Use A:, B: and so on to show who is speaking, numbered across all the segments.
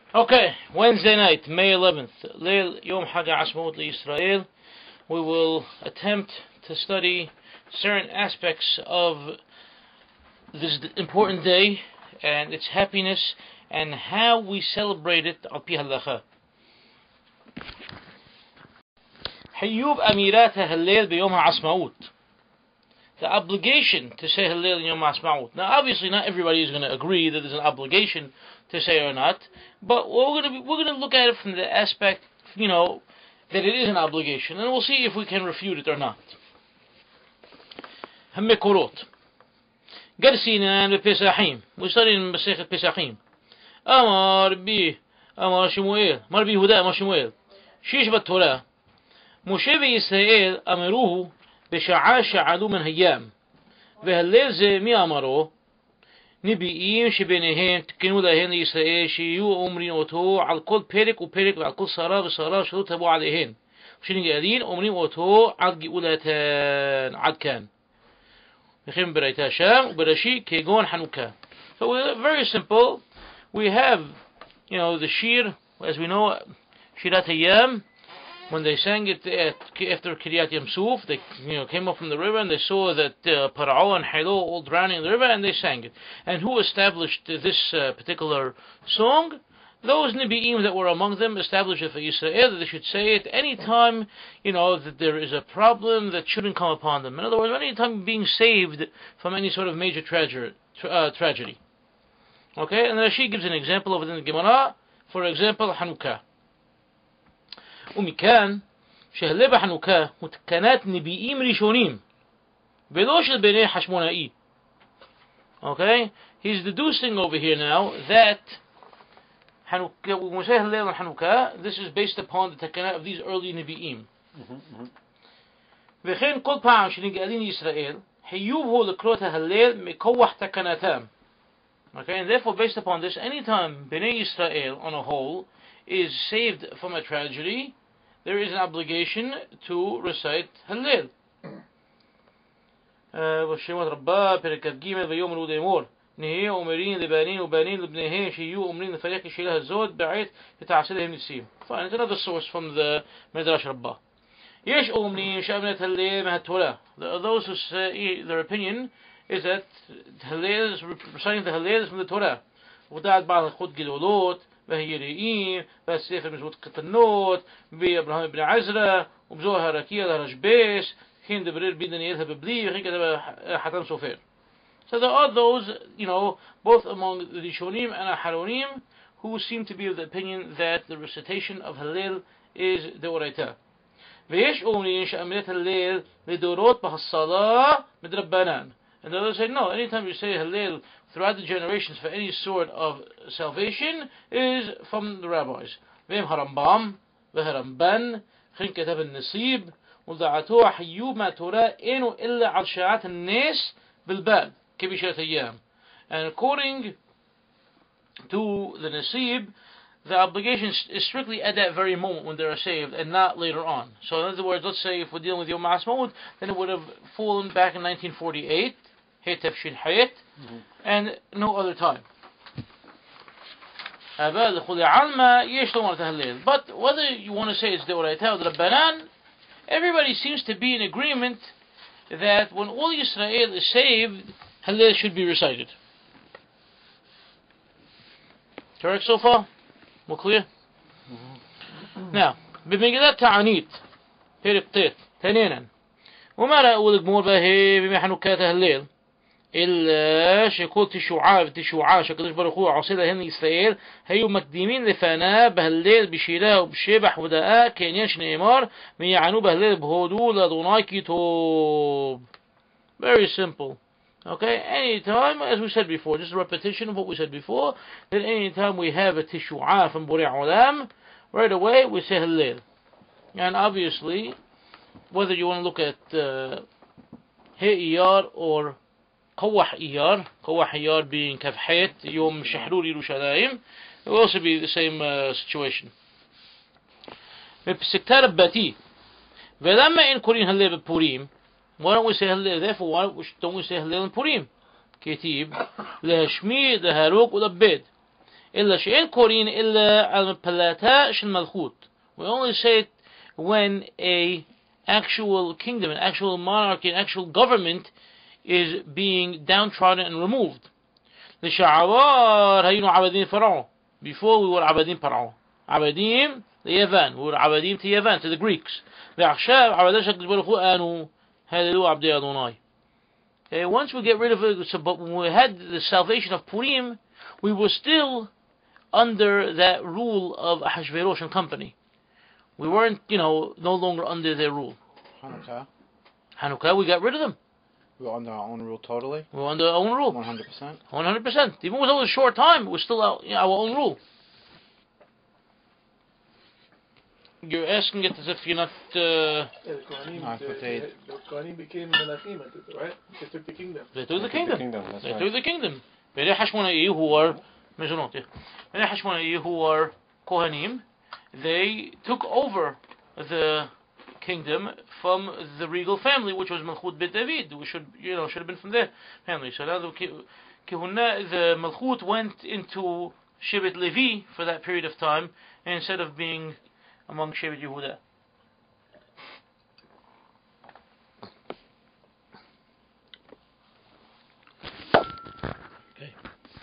A: Okay, Wednesday night, May 11th, Leil Yom Ha'assmaout Israel. We will attempt to study certain aspects of this important day and its happiness and how we celebrate it al pi halacha. Hayyub amirat Hallel b'Yom Ha'assmaout. The obligation to say Hallel in Yom Ha'assmaout. Now, obviously, not everybody is going to agree that there's an obligation to say or not, but we're going to look at it from the aspect, that it is an obligation, and we'll see if we can refute it or not. Hamekorot. Garsinan b'Pesachim. We're studying Masechet Pesachim. Amar Shemuel. Rabbi Yehudah Amar Shemuel. Shish b'Torah. Moshe v'Yisrael ameruhu בשעה שעלו מן הים והלל זה מי אמרו נביאים שביניהם תקנו להם לישראל שיהיו אומרים אותו על כל פרק ופרק ועל כל שרה ושרה שלא תבוא עליהן כשנגאלין אומרים אותו על גאולתן עד כאן וכן בראיתה שם ובראשי כגון חנוכה. So very simple. We have the shir, as we know, Shirat Hayam. When they sang it after Kiryat Mosheh, they came up from the river and they saw that Para'o and Hallel all drowning in the river, and they sang it. And who established this particular song? Those Nibi'im that were among them established it for Israel, that they should say it any time, that there is a problem that shouldn't come upon them. In other words, any time being saved from any sort of major tragedy. Okay, and Rashi gives an example of it in the Gemara. For example, Hanukkah. ומכאן שהלל בחנוכה הוא תקנת נביאים ראשונים ולא של בני חשמונאי. Okay, he's deducing over here now that when we say Hallel and Hanukkah, this is based upon the takana of these early נביאים. וכן כל פעם שנגאלין ישראל חיוב הוא לקרוא את ההלל מכוח תקנתם. Okay, and therefore based upon this, anytime Bnei Israel on a whole is saved from a tragedy, there is an obligation to recite Hallel. والشمات رباه פרק כ"ג ויאמרו לאמור נהיה אומרים לבנים ובנים לבניהם שיהיו אומרים לפרק השאלה הזאת בעת ותעשה להם ניסים. Fine, it's another source from the Midrash Rabbah. יש אומרים שאמנת הלל מהתורה. Those who say their opinion is that Hallel, reciting the Hallel is from the Torah. ودعت بعض الخط גדולות והיראים, והספר מזמות קטנות, ואברהם בן עזרא, ובזוהר הרקיע לרשב"ס, וכן דברר בי דניאל הבבלי, וכן כתב חתם סופר. So there are those, both among the Rishonim and Aharonim, who seem to be of the opinion that the recitation of Hallel is דאורייתא. ויש אומרים שאמירת הלל לדורות בהסלה מדרבנן. And the others say, no, anytime you say Hallel throughout the generations for any sort of salvation is from the rabbis. V'hem harambam, v'haramban, chen ketav al-nasib, u'da'ato hayyub ma'torah enu illa al sha'at al-nes bilbad, kibishat ayyam. And according to the nasib, the obligation is strictly at that very moment when they are saved and not later on. So in other words, let's say if we're dealing with Yom Ha'assmaout, then it would have fallen back in 1948, and no other time. But whether you want to say it's Deoraita or Rabbanan, everybody seems to be in agreement that when all Israel is saved, Hallel should be recited. Correct so far? More clear? Now, بمجلات تعانيت فرقتين ثانيا وما رأوا الجمهور به بما حنكات هلال إلا شكول تشوعا شكل برخو هو عاصلة هن إسرائيل هيو مقدمين لفنا بهلال بشيلا وبشبح وداء كينيش نيمار من يعنو بهلال بهدو لدوناي كتوب. Very simple. Okay, anytime, as we said before, just a repetition of what we said before, that anytime we have a tishu'ah from Borei Olam, right away we say Hallel. And obviously, whether you want to look at He'iyar or Kawah Iyar being Kafhet, Yom Shahrur Yerushalayim, it will also be the same situation. Sektar Bati, Velama in Korin Hallel Purim. Why don't we say Hallel? Therefore, why don't we say Hallel in Purim? Ketib, Lehashmi, Leharuk, Ulabed. إلا شيئين كورين إلا على مبلاتها شن ملخوت. We only say it when a actual kingdom, an actual monarchy, an actual government is being downtrodden and removed. لشعوار هينو عبدين فرعون. Before we were عبدين فرعون. عبدين ليفان. We were عبدين to Yavan, to the Greeks. ועכשיו عبدين شكل برخو آنو هللو عبدي أدوناي. Okay, once we get rid of it, so, but when we had the salvation of Purim, we were still under that rule of Ahashverosh and company. We weren't, no longer under their rule. Hanukkah, we got rid of them.
B: We were under our own rule totally?
A: We were under our own rule.
B: 100%?
A: 100%. Even though it was a short time, it was still our own rule. You're asking it as if you're not...
C: The Kohanim became Melachim, right? They took the kingdom.
A: They took the kingdom.
B: They
A: took the kingdom. Bnei Hashmona'i, who are Kohanim, they took over the kingdom from the regal family, which was Malchut Bet David, which should have been from their family. So now the Malchut went into Shevet Levi for that period of time, instead of being among Shevet Yehudah. Okay.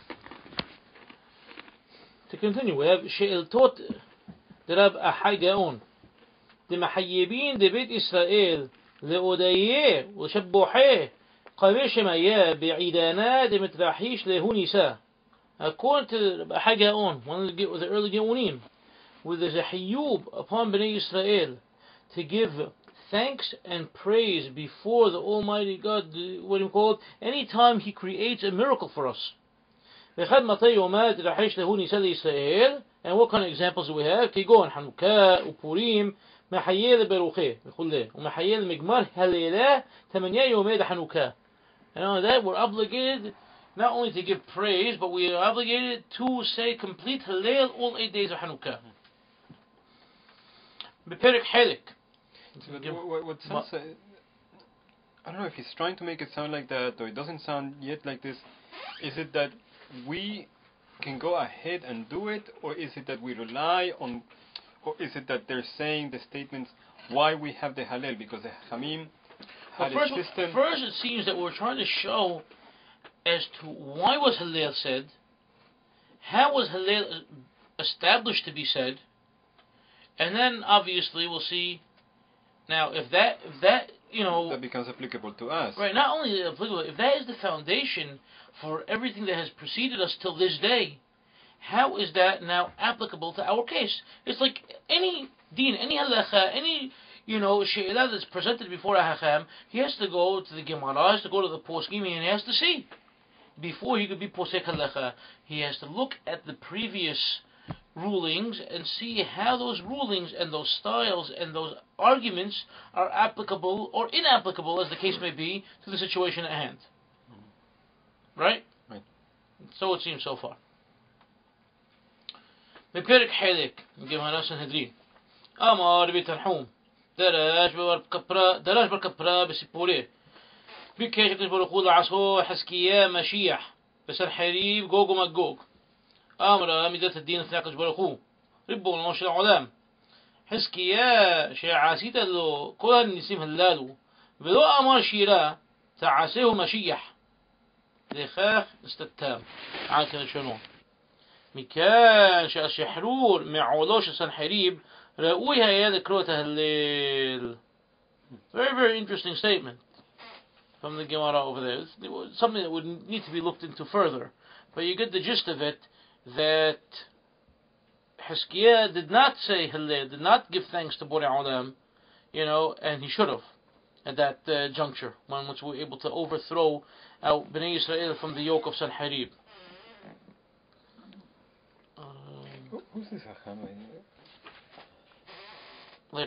A: To continue, we have She'eltot the Rab Ahai Gaon. The Mahayyibin de Bet Israel Le'odayeh U'Shabboheh Qaveh Shemayah Be'idana de Mitrahish Lehunisa. According to Ahai Gaon, one of the early Geonim, with the Zahiyub upon Bnei Israel to give thanks and praise before the Almighty God, what do you call it? Anytime He creates a miracle for us. And what kind of examples do we have? Kigon, Hanukkah, Upurim, Mahayel Beruche, Mahayel Migmar, Hallel, Tamanya Yomei Hanukkah. And on that, we're obligated not only to give praise, but we are obligated to say complete Hallel all 8 days of Hanukkah. Beperik Helik.
D: What sounds, I don't know if he's trying to make it sound like that, or it doesn't sound yet like this. Is it that we can go ahead and do it, or is it that we rely on, or is it that they're saying the statements why we have the Hallel, because the Hamim had a system?
A: First it seems that we're trying to show as to why was Hallel said, how was Hallel established to be said, and then obviously we'll see now if that that
D: becomes applicable to us.
A: Right, not only applicable, if that is the foundation for everything that has preceded us till this day, how is that now applicable to our case? It's like any deen, any halacha, any she'elah that's presented before a hacham, he has to go to the Gemara, he has to go to the poskim, and he has to see. Before he could be posek halacha, he has to look at the previous rulings and see how those rulings and those styles and those arguments are applicable or inapplicable, as the case may be, to the situation at hand. Right?
D: Right.
A: So it seems so far. Beperik Helik, Gemara Sanhedrin. Amar Bitanhum. Darash Barkapra Besipure. بكيش تبرقوا عصو حسكيا مشيح بس الحريب جوج ومجوج أمر ميزات الدين تناقش برقوا ربوا نوش العلام حسكيا شيء عاسيت له كل النسيم هلالو بلو أمر شيرا تعاسيه مشيح لخاخ استتام عاكل شنو مكان شاء شحرور معولوش سنحريب رأويها يا ذكروتها الليل. Very, very interesting statement from the Gemara over there. It's something that would need to be looked into further. But you get the gist of it, that Hiskiah did not say Hallel, did not give thanks to Borei Olam, and he should have at that juncture, once we were able to overthrow out Bnei Israel from the yoke of Sanherib.
D: Who's this Hacham?
A: Later.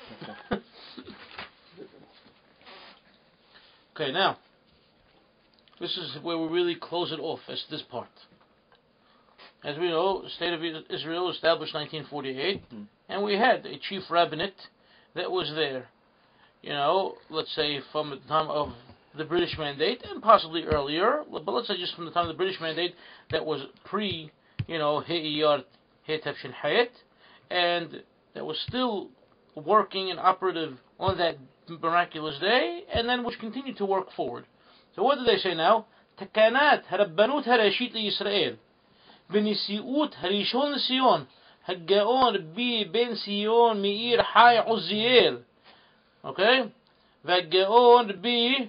A: Okay, now, this is where we really close it off, as this part. As we know, the State of Israel was established in 1948, and we had a chief rabbinate that was there, let's say from the time of the British Mandate, and possibly earlier, but let's say just from the time of the British Mandate, that was pre He'iyart Hetavshin Hayet, and that was still working and operative on that miraculous day, and then which continued to work forward. So what do they say now? Takanat Harabbanut Harashit Yisrael Benisiut Harishon Sion Haggaon Rabbi Ben Sion Meir Hai Uziel. Okay? Vaggaon Rabbi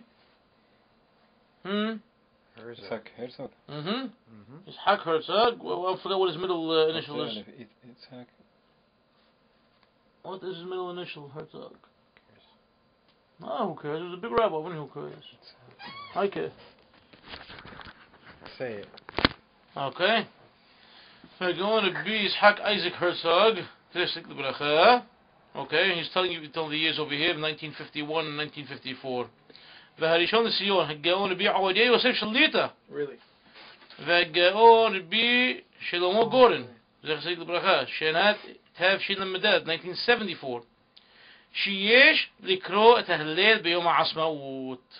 D: Herzog.
A: It's Hak Herzog. Well, I forgot what his middle initial is. What is his middle initial? Herzog. Oh, who cares? It was a big rabbi. Who cares? I care.
B: Say it.
A: Okay. We're going to be Ishaq Isaac Herzog. Okay, he's telling the years over here, 1951 and 1954. והראשון לציון, הגאון רבי עובדיה יוסף שליט"א.
C: Really?
A: והגאון רבי שלמה גורן, זכר צדיק לברכה, שנת תשל"ד, 1974. שיש לקרוא את ההלל ביום העצמאות.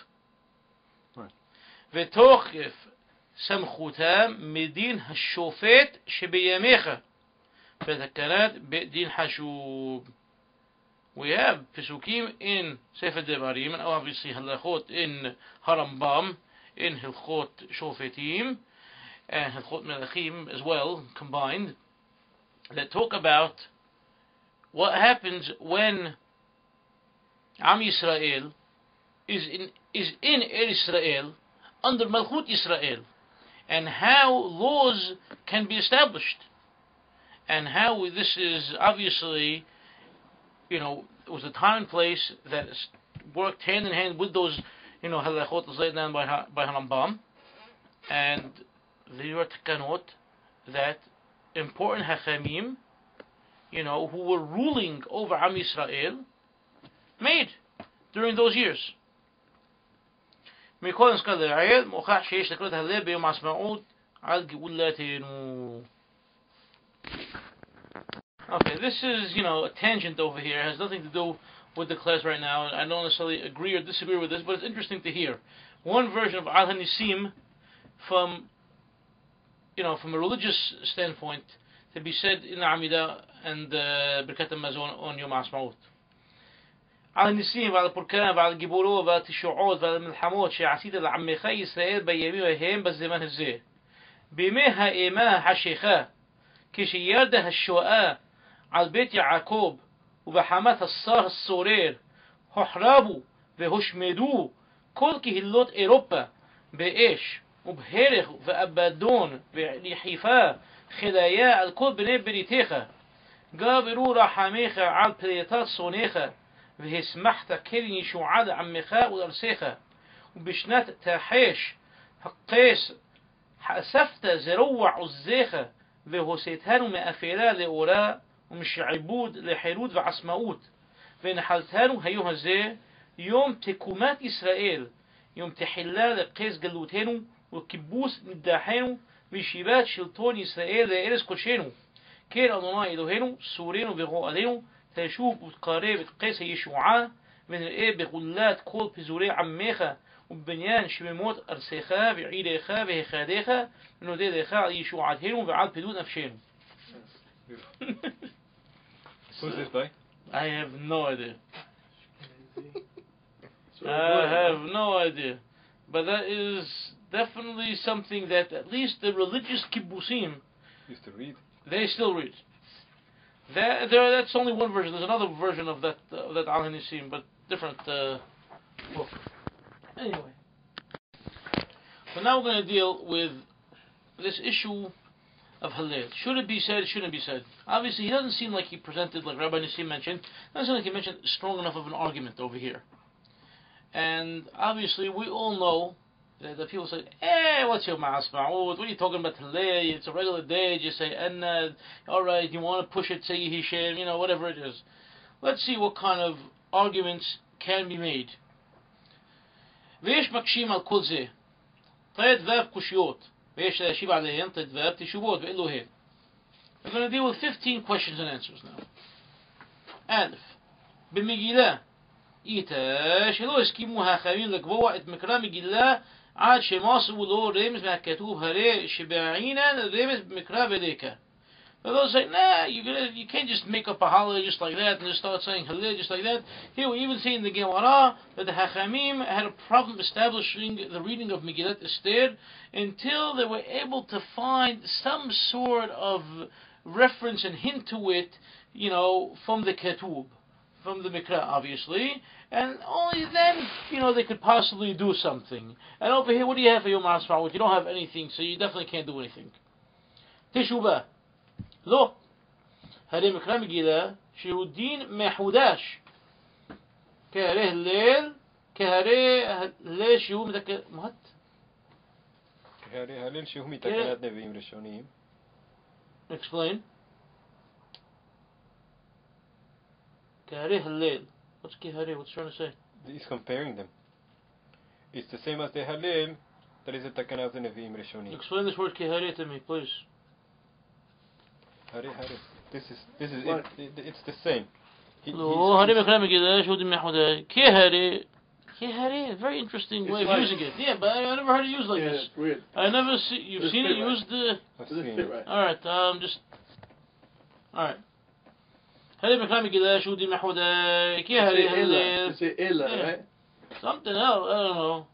A: ותוקף סמכותם מדין השופט שבימיך, בתקנת בית דין חשוב. We have Pesukim in Sefer Devarim, and obviously Halachot in Harambam, in Hilchot Shofetim, and Hilchot Melachim as well, combined, that talk about what happens when Am Yisrael is in Israel, under Malchut Yisrael, and how laws can be established, and how this is obviously, it was a time and place that worked hand in hand with those, halachot laid down by Harambam, and there were takanot that important hachamim, who were ruling over Am Yisrael, made during those years. Okay, this is, a tangent over here. It has nothing to do with the class right now. I don't necessarily agree or disagree with this, but it's interesting to hear. One version of Al Hanisim from a religious standpoint, to be said in the Amidah and Birkat HaMazon on Yom Ha'assmaout. Al Hanisim, ועל הפורקן, ועל גיבורו, ועל התשעות, ועל המלחמות שעשית לעמך ישראל בימים ההם בזמן הזה. בימי האימה החשיכה, כשירד השואה על בית יעקב ובחמת השר הסורר, הוחרבו והושמדו כל קהילות אירופה באש ובהרג ואבדון ולחיפה חליה על כל בני בריתך. גברו רחמך על פליטת שונאיך, והשמחת קרן ישועה לעמך ולארצך. ובשנת תחש הקץ אספת זרוע עוזיך, והוצאתנו מאפלה לאורה, ומשעבוד לחירות ועצמאות, ונחלתנו היום הזה, יום תקומת ישראל, יום תחילה לקץ גלותנו, וכיבוס נידחנו, וישיבת שלטון ישראל לארץ קודשנו. כן אדוני אלוהינו, סורנו וגואלנו, תשוב ותקרב את קץ הישועה, ונראה בגאולת כל פזורי עמך, ובבניין שממות ארצך ועירך והיכדיך, ונודה לך על ישועתנו ועל פדות נפשנו.
D: Who's this by?
A: I have no idea. I have no idea. But that is definitely something that at least the religious kibbutzim
D: used to read.
A: They still read. That's only one version. There's another version of that Al Hanisim, but different book. Anyway. So now we're going to deal with this issue of Hallel. Should it be said? Shouldn't it be said? Obviously, he doesn't seem like he presented, like Rabbi Nissim mentioned, doesn't seem like he mentioned strong enough of an argument over here. And obviously, we all know that the people say, what's Yom Ha'assmaout? What are you talking about Hallel? It's a regular day. Just say, alright, you want to push it, say Yehishim, whatever it is. Let's see what kind of arguments can be made. ויש מקשים על כל זה, תד ואב קושיות, ויש להשיב עליהם תד ואב תשובות, ואלו הם. We're going to deal with 15 questions and answers now. א', במגילה, איתה שלא הסכימו החכמים לקבוע את מקרא מגילה עד שמוסרו לו רמז מהכתוב הרי שבעינן רמז במקרא בדקה. So those say, nah, you can't just make up a Hallel just like that and just start saying Hallel just like that. Here we even see in the Gemara that the Hachamim had a problem establishing the reading of Megillat Esther until they were able to find some sort of reference and hint to it, from the Ketub, from the Mikra, obviously. And only then, they could possibly do something. And over here, what do you have for Yom Ha'assmaout? You don't have anything, so you definitely can't do anything. Teshuvah. לא, הרי מקרא מגילה שהוא דין מחודש כהרי הלל, כהרי הלל שהוא מתקן... מה?
D: כהרי הלל שהוא מתקנת נביאים ראשונים.
A: Explain. כהרי הלל. What's כהרי? What's trying to say?
D: He's comparing them. It's the same as the Hallel that is a תקנה of the נביאים ראשונים.
A: Explain this word כהרי to me, please.
D: This is it. It's the same.
A: Very interesting way of using it. Yeah, but I never heard it used like this.
C: It's weird.
A: I never see. You've seen it used.
C: Does it fit right?
A: All right. Just. All right.
C: It's illa, right?
A: Something else. I don't know.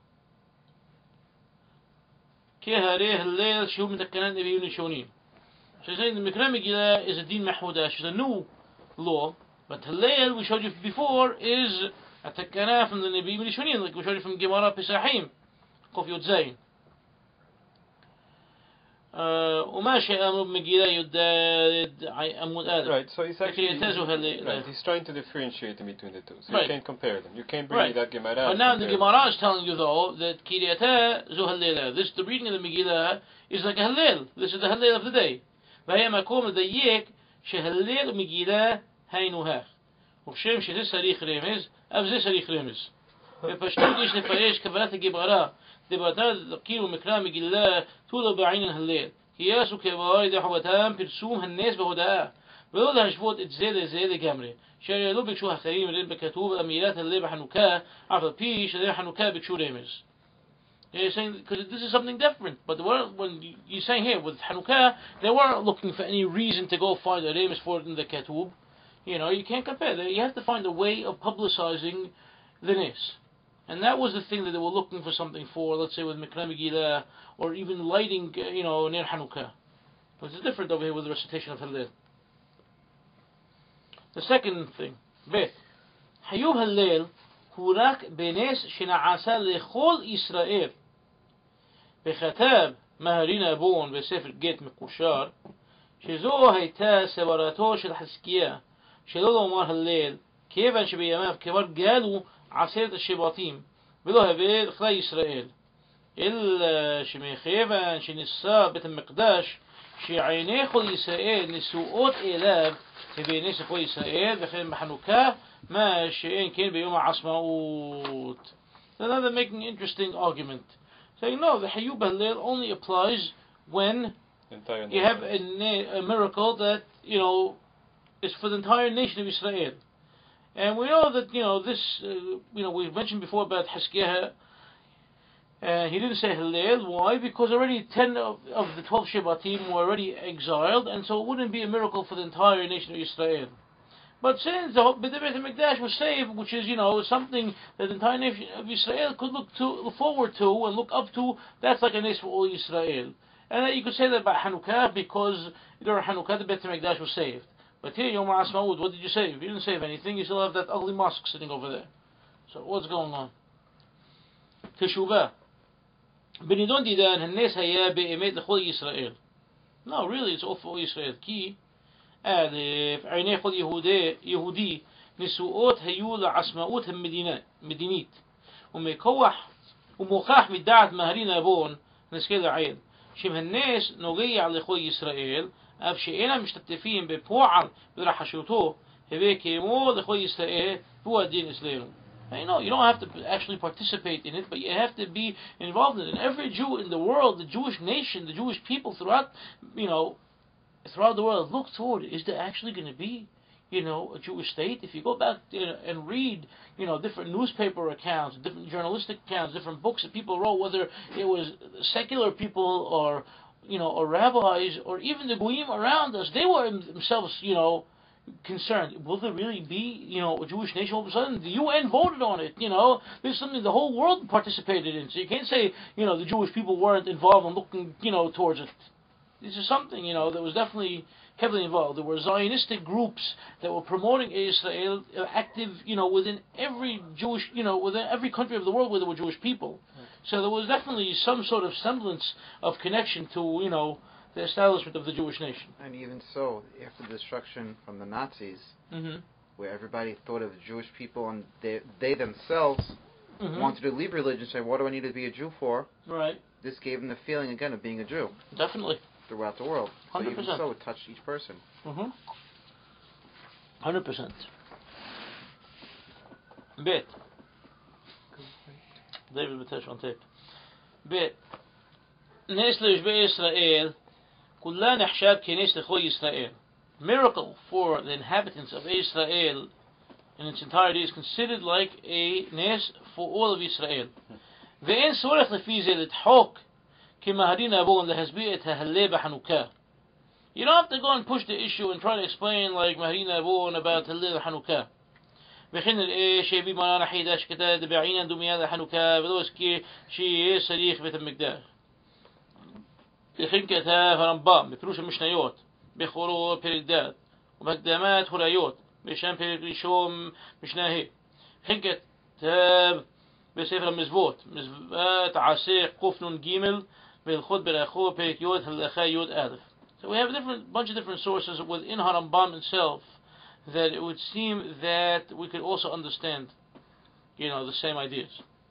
A: So he's saying the Mikra Megillah is a din Mahmudash, is a new law, but Hallel, we showed you before, is a takana from the Nabi Rishonim, like we showed you from Gemara Pesachim, Kof Yod Zayin. وما شيء أمر بمجيلة يداد عمود آدم.
D: Right, so he's actually he's trying to differentiate between the two. So you can't compare them. You can't bring that Gemara.
A: But now the Gemara is telling you though that Kiryat zu Hallel. This the reading of the Megillah is like a Hallel. This is the Hallel of the day. והיה מקום לדייק שהלל ומגילה היינו הך. וכשם שזה צריך רמז, אף זה צריך רמז. בפשטות יש לפרש כוונת הגמרא, דברתה כאילו מקרא מגילה תולה בעין הלל. כי יעשו כבארי דחובתם פרסום הנס בהודעה. ולא להשוות את זה לזה לגמרי. שהרי לא ביקשו אחרים לראות בכתוב אמירת הלל בחנוכה, אף על פי שזה חנוכה ביקשו רמז. You're saying because this is something different, but when you're saying here with Hanukkah, they weren't looking for any reason to go find a remes for it in the Ketub. You can't compare. You have to find a way of publicizing the Nes, and that was the thing that they were looking for something for. Let's say with Mikra Megillah or even lighting, near Hanukkah. But it's different over here with the recitation of Hallel. The second thing, Bet Hayub Hallel hu rak benes shena'asa lechol Israel. בכתב מהרין הבון בספר גט מקושר שזו הייתה סברתו של חזקיה שלא לומר הלל כיוון שבימיו כבר גלו 10 השבטים ולא הביא לכלל ישראל אלא שמכיוון שנישא בית המקדש שעיני כל ישראל נשואות אליו הביא נס כל ישראל וכן בחנוכה מה שאין כן ביום העצמאות. So now they're making an interesting argument. Saying no, the Hayub Hallel only applies when you have a miracle that is for the entire nation of Israel, and we know that this we've mentioned before about Haskiyah. He didn't say Hallel. Why? Because already 10 of the 12 Shebatim were already exiled, and so it wouldn't be a miracle for the entire nation of Israel. But since the Bet Mikdash was saved, which is something that the entire nation of Israel could look forward to and look up to, that's like a nes for all Israel. And you could say that about Hanukkah because during Hanukkah the Bet Mikdash was saved. But here Yom Ha'assmaout, what did you save? You didn't save anything. You still have that ugly mosque sitting over there. So what's going on? Teshuvah. בנידון דידן הנס היה באמת לכל ישראל. No, really, it's all for Israel. כי עיני כל יהודי נשואות היו לעצמאות המדינית ומוכח מדעת מהרין הבון נזכה לעיל שם הנס נוגע לכל ישראל אף שאינם משתתפים בפועל ברחשותו הווה כמו לכל ישראל והוא הדין אצלנו. You don't have to actually participate in it, but you have to be involved in it. And every Jew in the world, the Jewish nation, the Jewish people throughout the world look toward, is there actually going to be, a Jewish state. If you go back and read, different newspaper accounts, different journalistic accounts, different books that people wrote, whether it was secular people or, or rabbis or even the goyim around us, they were themselves, concerned. Will there really be, a Jewish nation all of a sudden? The UN voted on it, This is something the whole world participated in. So you can't say, the Jewish people weren't involved and looking, towards it. This is something, that was definitely heavily involved. There were Zionistic groups that were promoting Israel, active, within every Jewish, within every country of the world where there were Jewish people. So there was definitely some sort of semblance of connection to, the establishment of the Jewish nation.
B: And even so, after the destruction from the Nazis, where everybody thought of the Jewish people and they themselves wanted to leave religion, say, what do I need to be a Jew for?
A: Right.
B: This gave them the feeling, again, of being a Jew.
A: Definitely.
B: Throughout the world.
A: 100%.
B: So even so, it touched each person.
A: 100%. Bet. David Batash on tape. Bet. الناس اللي يشبه إسرائيل كلها نحشاب كنيسة أخوي إسرائيل. Miracle for the inhabitants of Israel in its entirety is considered like a nes for all of Israel. ואין צורך לפי זה לדחוק כמהרין אבון להסביר את ההלל בחנוכה. You don't have to go and push the issue and try to explain like מהרין אבון about הלל בחנוכה. וכן נראה שהביא מרן החידה שכתב בעניין דומייה לחנוכה ולא הזכיר שיהיה צריך בית המקדש. וכן כתב הרמב"ם בפירוש המשניות בכורו פרק ד' ובהקדמת הוריות בשם פרק ראשון משנה ה'. וכן כתב בספר המזוות מזוות עשה קנ"ג והלכות ברכו פרק י' הלכה י'. So we have a bunch of different sources within Harambam itself that it would seem that we could also understand, the same ideas.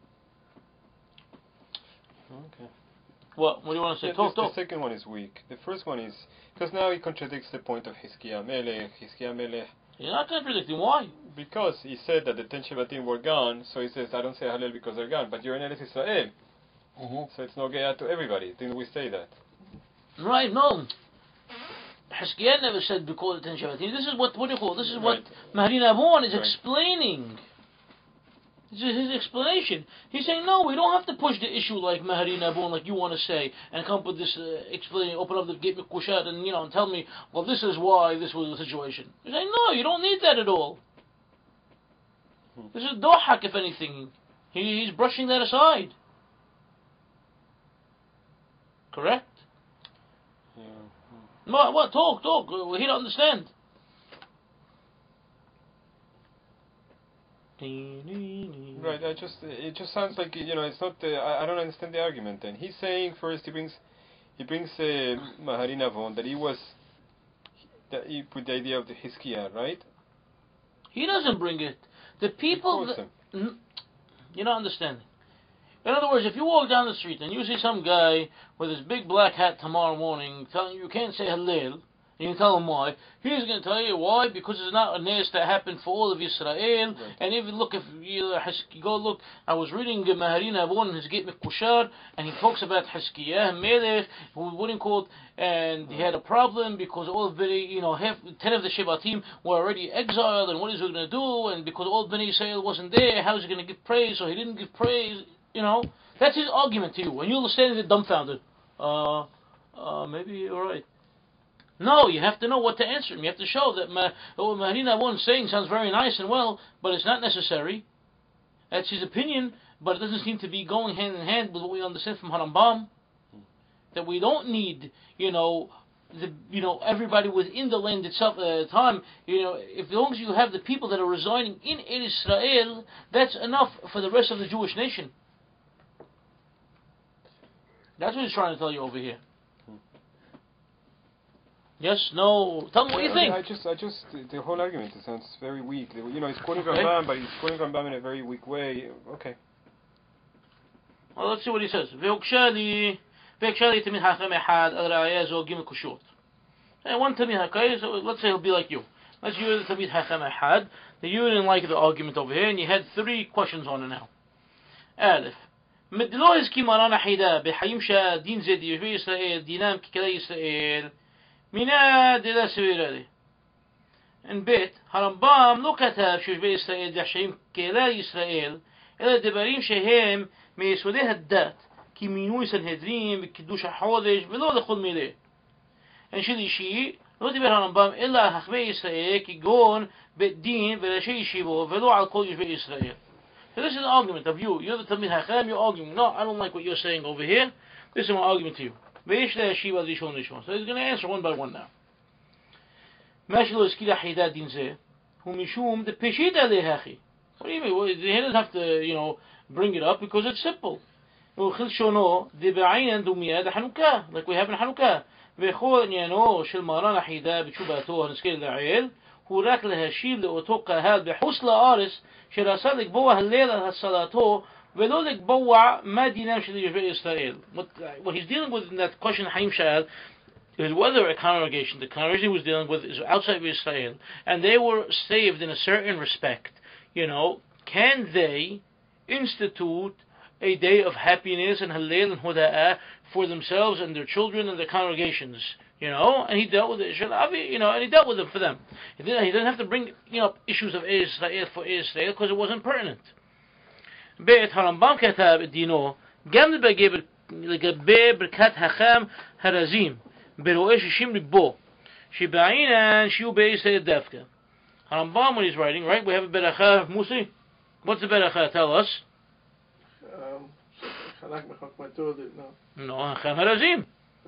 D: Okay.
A: What do you want to say?
D: Yeah,
A: Talk.
D: The second one is weak. The first one is, because now he contradicts the point of Hiskiah Melech.
A: You're not contradicting. Why?
D: Because he said that the 10 Shevatim were gone, so he says, I don't say Hallel because they're gone, but you're in Eretz Israel. So it's no gaya to everybody. Didn't we say that?
A: Right, no. Hiskiah never said because the 10 Shevatim. This is what do you call? This is what Maharin Avon is explaining. This is his explanation. He's saying, no, we don't have to push the issue like Maharin Avon, like you want to say, and come up with this explaining, open up the gate Kushat, and and tell me, well, this is why this was the situation. He's saying, no, you don't need that at all. This is dohak, if anything. He's brushing that aside. Correct?
D: Yeah.
A: No, what? Talk. We're here to understand.
D: Right. It just sounds like it's not. I don't understand the argument. Then he's saying first he brings Maharin Avon that he put the idea of the Hiskiah, right?
A: He doesn't bring it. The people. You're not understanding. In other words, if you walk down the street and you see some guy with his big black hat tomorrow morning telling you can't say Hallel, and you tell him why, he's going to tell you why, because it's not a nes that happened for all of Israel. Right. And even look, if you go look, I was reading Maharin Avon in his Gate Mekushar, and he talks about Hiskiah Melech, who wouldn't call, and he had a problem because all of Bnei, 10 of the Shevatim were already exiled, and what is he going to do? And because all Bnei Israel wasn't there, how is he going to give praise? So he didn't give praise. That's his argument to you, and you'll stand there dumbfounded. Maybe you're right. No, you have to know what to answer him. You have to show that what Maharin Avon is saying sounds very nice and well, but it's not necessary. That's his opinion, but it doesn't seem to be going hand in hand with what we understand from Harambam. That we don't need, everybody within the land itself at the time. If as long as you have the people that are residing in Israel, that's enough for the rest of the Jewish nation. That's what he's trying to tell you over here. Yes, no. Tell me what you think.
D: I just, the whole argument sounds very weak. He's quoting Rambam, but he's quoting Rambam in a very weak way. Okay.
A: Well, let's see what he says. And one Tamid HaKai, so let's say he'll be like you. Let's use the Tamid HaKai. You didn't like the argument over here, and you had 3 questions on it now. Aleph. מדלו הזכי מרן החידה בחיים שהדין זה דיושבי ישראל דינם ככלי ישראל מינה דלה סבירה לי in Bet, הרמב"ם לא כתב שיושבי ישראל נחשבים קהילה ישראל, אלא דברים שהם מיסודי הדת, כמינוי סנהדרין וקידוש החודש, ולא לכל מילה. שלישי, לא דיבר הרמב"ם אלא על חכמי ישראל כגון בית דין וראשי ישיבות, ולא על כל יושבי ישראל. So this is an argument of you. You're the Talmid Hacham, you're arguing. No, I don't like what you're saying over here. This is my argument to you. So he's going to answer one by one now. מה שלא הזכיר החידה דין זה, הוא משום דפשיט עליה אחי. What do you mean? He doesn't have to, bring it up because it's simple. וכלשונו דבעין דומייה דחנוכה, like we have in חנוכה. וכל עניינו של מרן החידה בתשובתו הנזכיר לעיל, הוא רק להשיב לאותו קהל בחוץ לארץ, שרצה לקבוע הלל על הצלתו, ולא לקבוע מה דינם של יושבי ישראל. What he's dealing with in that question Haim Sha'al is whether the congregation he was dealing with is outside of Israel, and they were saved in a certain respect. Can they institute a day of happiness and Hallel and Hoda'ah for themselves and their children and their congregations? And he dealt with it, and he dealt with them for them. He didn't have to bring, issues of Israel for Israel because it wasn't pertinent. Bet הרמב"ם כתב את דינו גם לגבי ברכת החם הרזים ברואה 60 ליבו שבעינן שיהיו בישראל דווקא. הרמב"ם, when he's writing, right, we have a beracha of Mosseri. What's the beracha? Tell us. No, החם הרזים.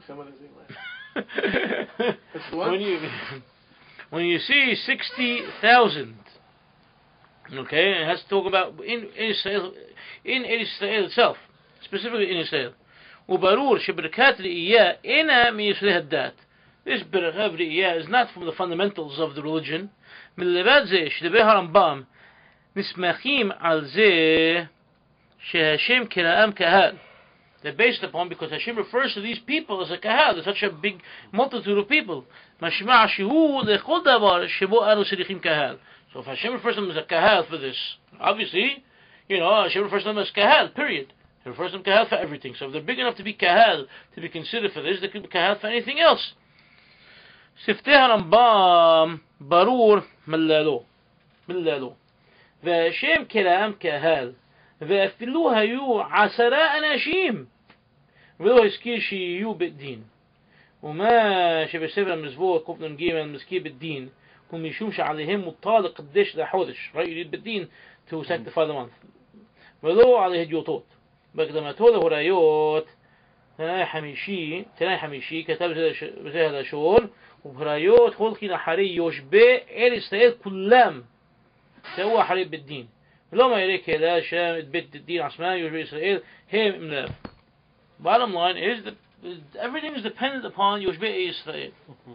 A: When you see 60,000, okay, it has to talk about in Israel itself, specifically in Israel. وبرور شبركات رئية إنا من يسلها الدات. This beracha of رئية is not from the fundamentals of the religion. من לבד זה שדבר הרמב"ם נסמכים על זה שהשם קראם קהל. They're based upon because Hashem refers to these people as a kahal. There's such a big multitude of people. משמע שהוא לכל דבר שבו אנו צריכים קהל. So if Hashem refers to them as a kahal for this, obviously, Hashem refers to them as kahal, period. He refers to them kahal for everything. So if they're big enough to be kahal, to be considered for this, they could be kahal for anything else. שפתי הרמב"ם ברור מללו. והשם קראם קהל. ואפילו היו 10 אנשים ולא הזכיר שיהיו בית דין. ומה שבספר המזוות קופנון ג' מזכיר בית דין הוא משום שעליהם מותר לקדש לחודש, right? You need בית דין to sanctify the month. ולא על ההדיוטות. בהקדמתו להוריות תנאי חמישי כתב בזה הלשון, ובהוריות הולכים אחרי יושבי אל ישראל כולם, זהו אחרי בית דין. ולא מהירי כלה שם את בית דין עצמם יושבי ישראל הם עם לב. Bottom line is that everything is dependent upon יושבי ישראל.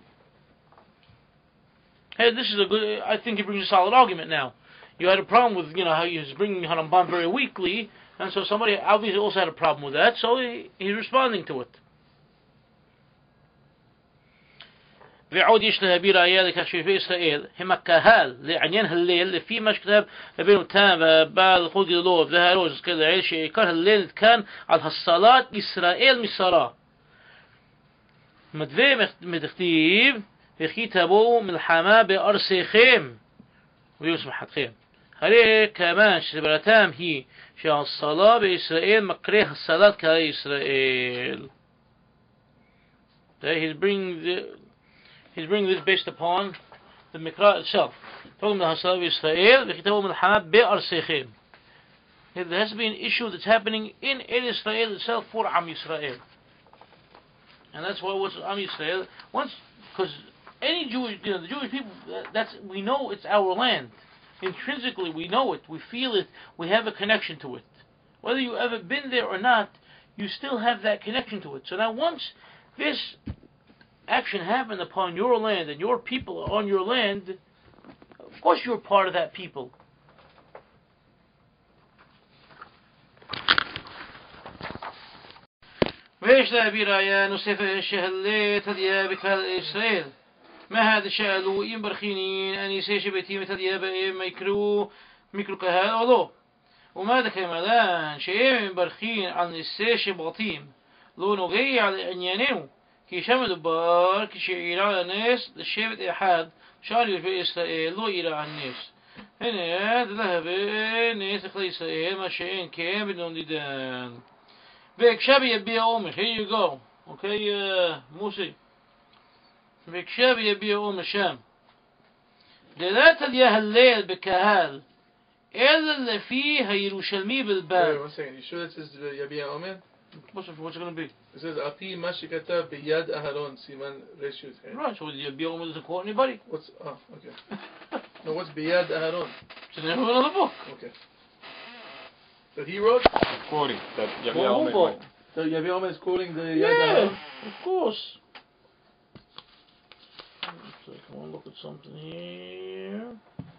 A: Hey, this is a good, I think he brings a solid argument now. You had a problem with, how he was bringing Harambam very weakly, and so somebody obviously also had a problem with that, so he's responding to it. ועוד יש להביא ראיה לכך שיושבי ישראל הם הקהל לעניין הלל לפי מה שכתב רבינו תם ובעל לכל גדולות והראש הזכר לעיל שעיקר הלל נתקן על הסלת ישראל משרה מדווה מדכתיב וכי תבואו מלחמה בארציכם ויוסמחתכם הרי כמובן שסברתם היא שהסלה בישראל מקרה הסלת קהל ישראל. He's bringing this based upon the Mikra itself. Talking about Hasalah Israel, there has to be an issue that's happening in Israel itself for Am Yisrael. And that's why what's Am Yisrael? Because any Jewish, the Jewish people, we know it's our land. Intrinsically, we know it, we feel it, we have a connection to it. Whether you've ever been there or not, you still have that connection to it. So now once this action happened upon your land and your people are on your land, of course you're part of that people. ויש להביא ראיה נוספת שהלל תדיה בכלל ישראל. מה هذا שאלו אם ברכינין אני say שביתים תדיה בהם מיקרו קהל או לא. ומה דקמלן שהם ברכין על נשא שבתים לא נוגע לענייננו. כי שם מדובר כשאירע הנס לשבט אחד שאר יושבי ישראל לא אירע הנס. הנה ذهب נס לכלל ישראל מה שאין כן בנון דידן. והקשב יביע עומר. Here you go. Okay, מוסי. והקשב יביע עומר שם. لا تليه الليل بكهال إلا اللي فيه הירושלמי בלבד.
C: One second, you sure that says יביע עומר?
A: What's it going to be?
C: It says על-פי מה שכתב ביד אהרון, סימן רשות.
A: Right, so יביע עומר doesn't quote anybody.
C: What's, okay. No, what's ביד אהרון?
A: It's in another book.
C: Okay. That he wrote?
D: Quoting that
C: So יביע עומר is quoting the Yad
A: Yeah,
C: Aharon?
A: of course. So I want to look at something here.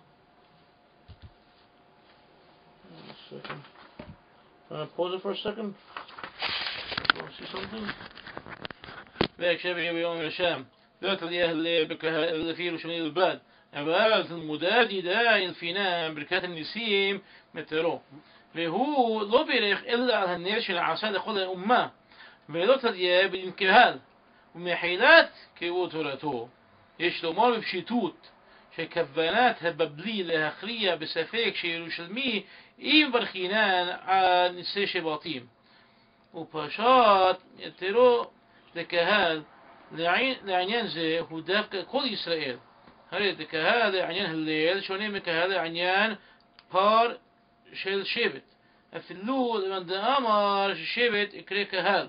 A: One second. Pause it for a second. Want to see something? והקשב יביע עומר לשם. لا تليه الليل بكهال إلا فيه يرושלמי בלבד. אבל المداد يدعي الفينام بركات النسيم مترو. והוא לא בירך אלא על הנס שנעשה לכל האומה ולא תליה בקהל ומחילת קריאות תורתו. יש לומר בפשיטות שכוונת הבבלי להכריע בספק שירושלמי אם ברכינן על ניסי שבטים ופשט יתרו לקהל לעניין זה הוא דווקא כל ישראל. הרי לקהל לעניין הלל שונה מקהל לעניין פר של שבט. אפילו למען דאמר ששבט יקרא קהל.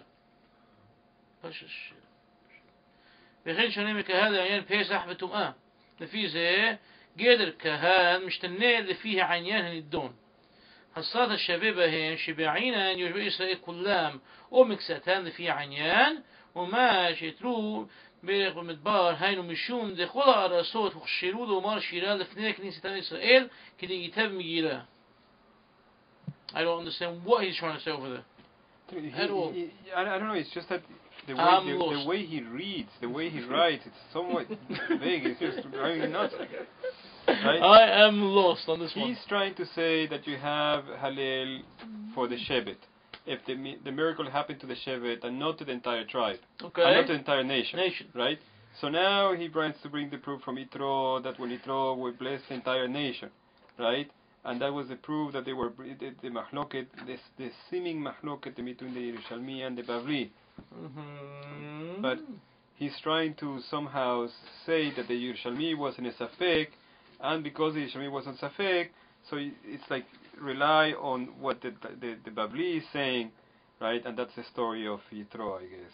A: וכן שונה מקהל לעניין פסח וטומאה. לפי זה גדר קהל משתנה לפי העניין הנידון. הסרת השווה בהם שבעינן יושבי ישראל כולם או מקצתן לפי העניין ומה שיתרו בערך במדבר היינו משום דכל הארצות הוכשרו לומר שירה לפני כניסתן ישראל כדי ייטב מגילה. I don't understand what he's trying to say over there.
D: I don't know, it's just that the way he reads, the way he writes, it's somewhat vague. It's just driving me nuts. Right?
A: I am lost on this one.
D: He's trying to say that you have Hallel for the Shevet. If the miracle happened to the Shevet and not to the entire tribe.
A: Okay.
D: And not to the entire nation. Right? So now he tries to bring the proof from Yitro that when Yitro would bless the entire nation. Right? And that was the proof that they were the mahloket, the seeming mahloket between the Yerushalmi and the Bavli.
A: Mm-hmm.
D: But he's trying to somehow say that the Yerushalmi was in a safek, and because the Yerushalmi was in safek, so it's like rely on what the Bavli is saying, right? And that's the story of Yitro, I guess.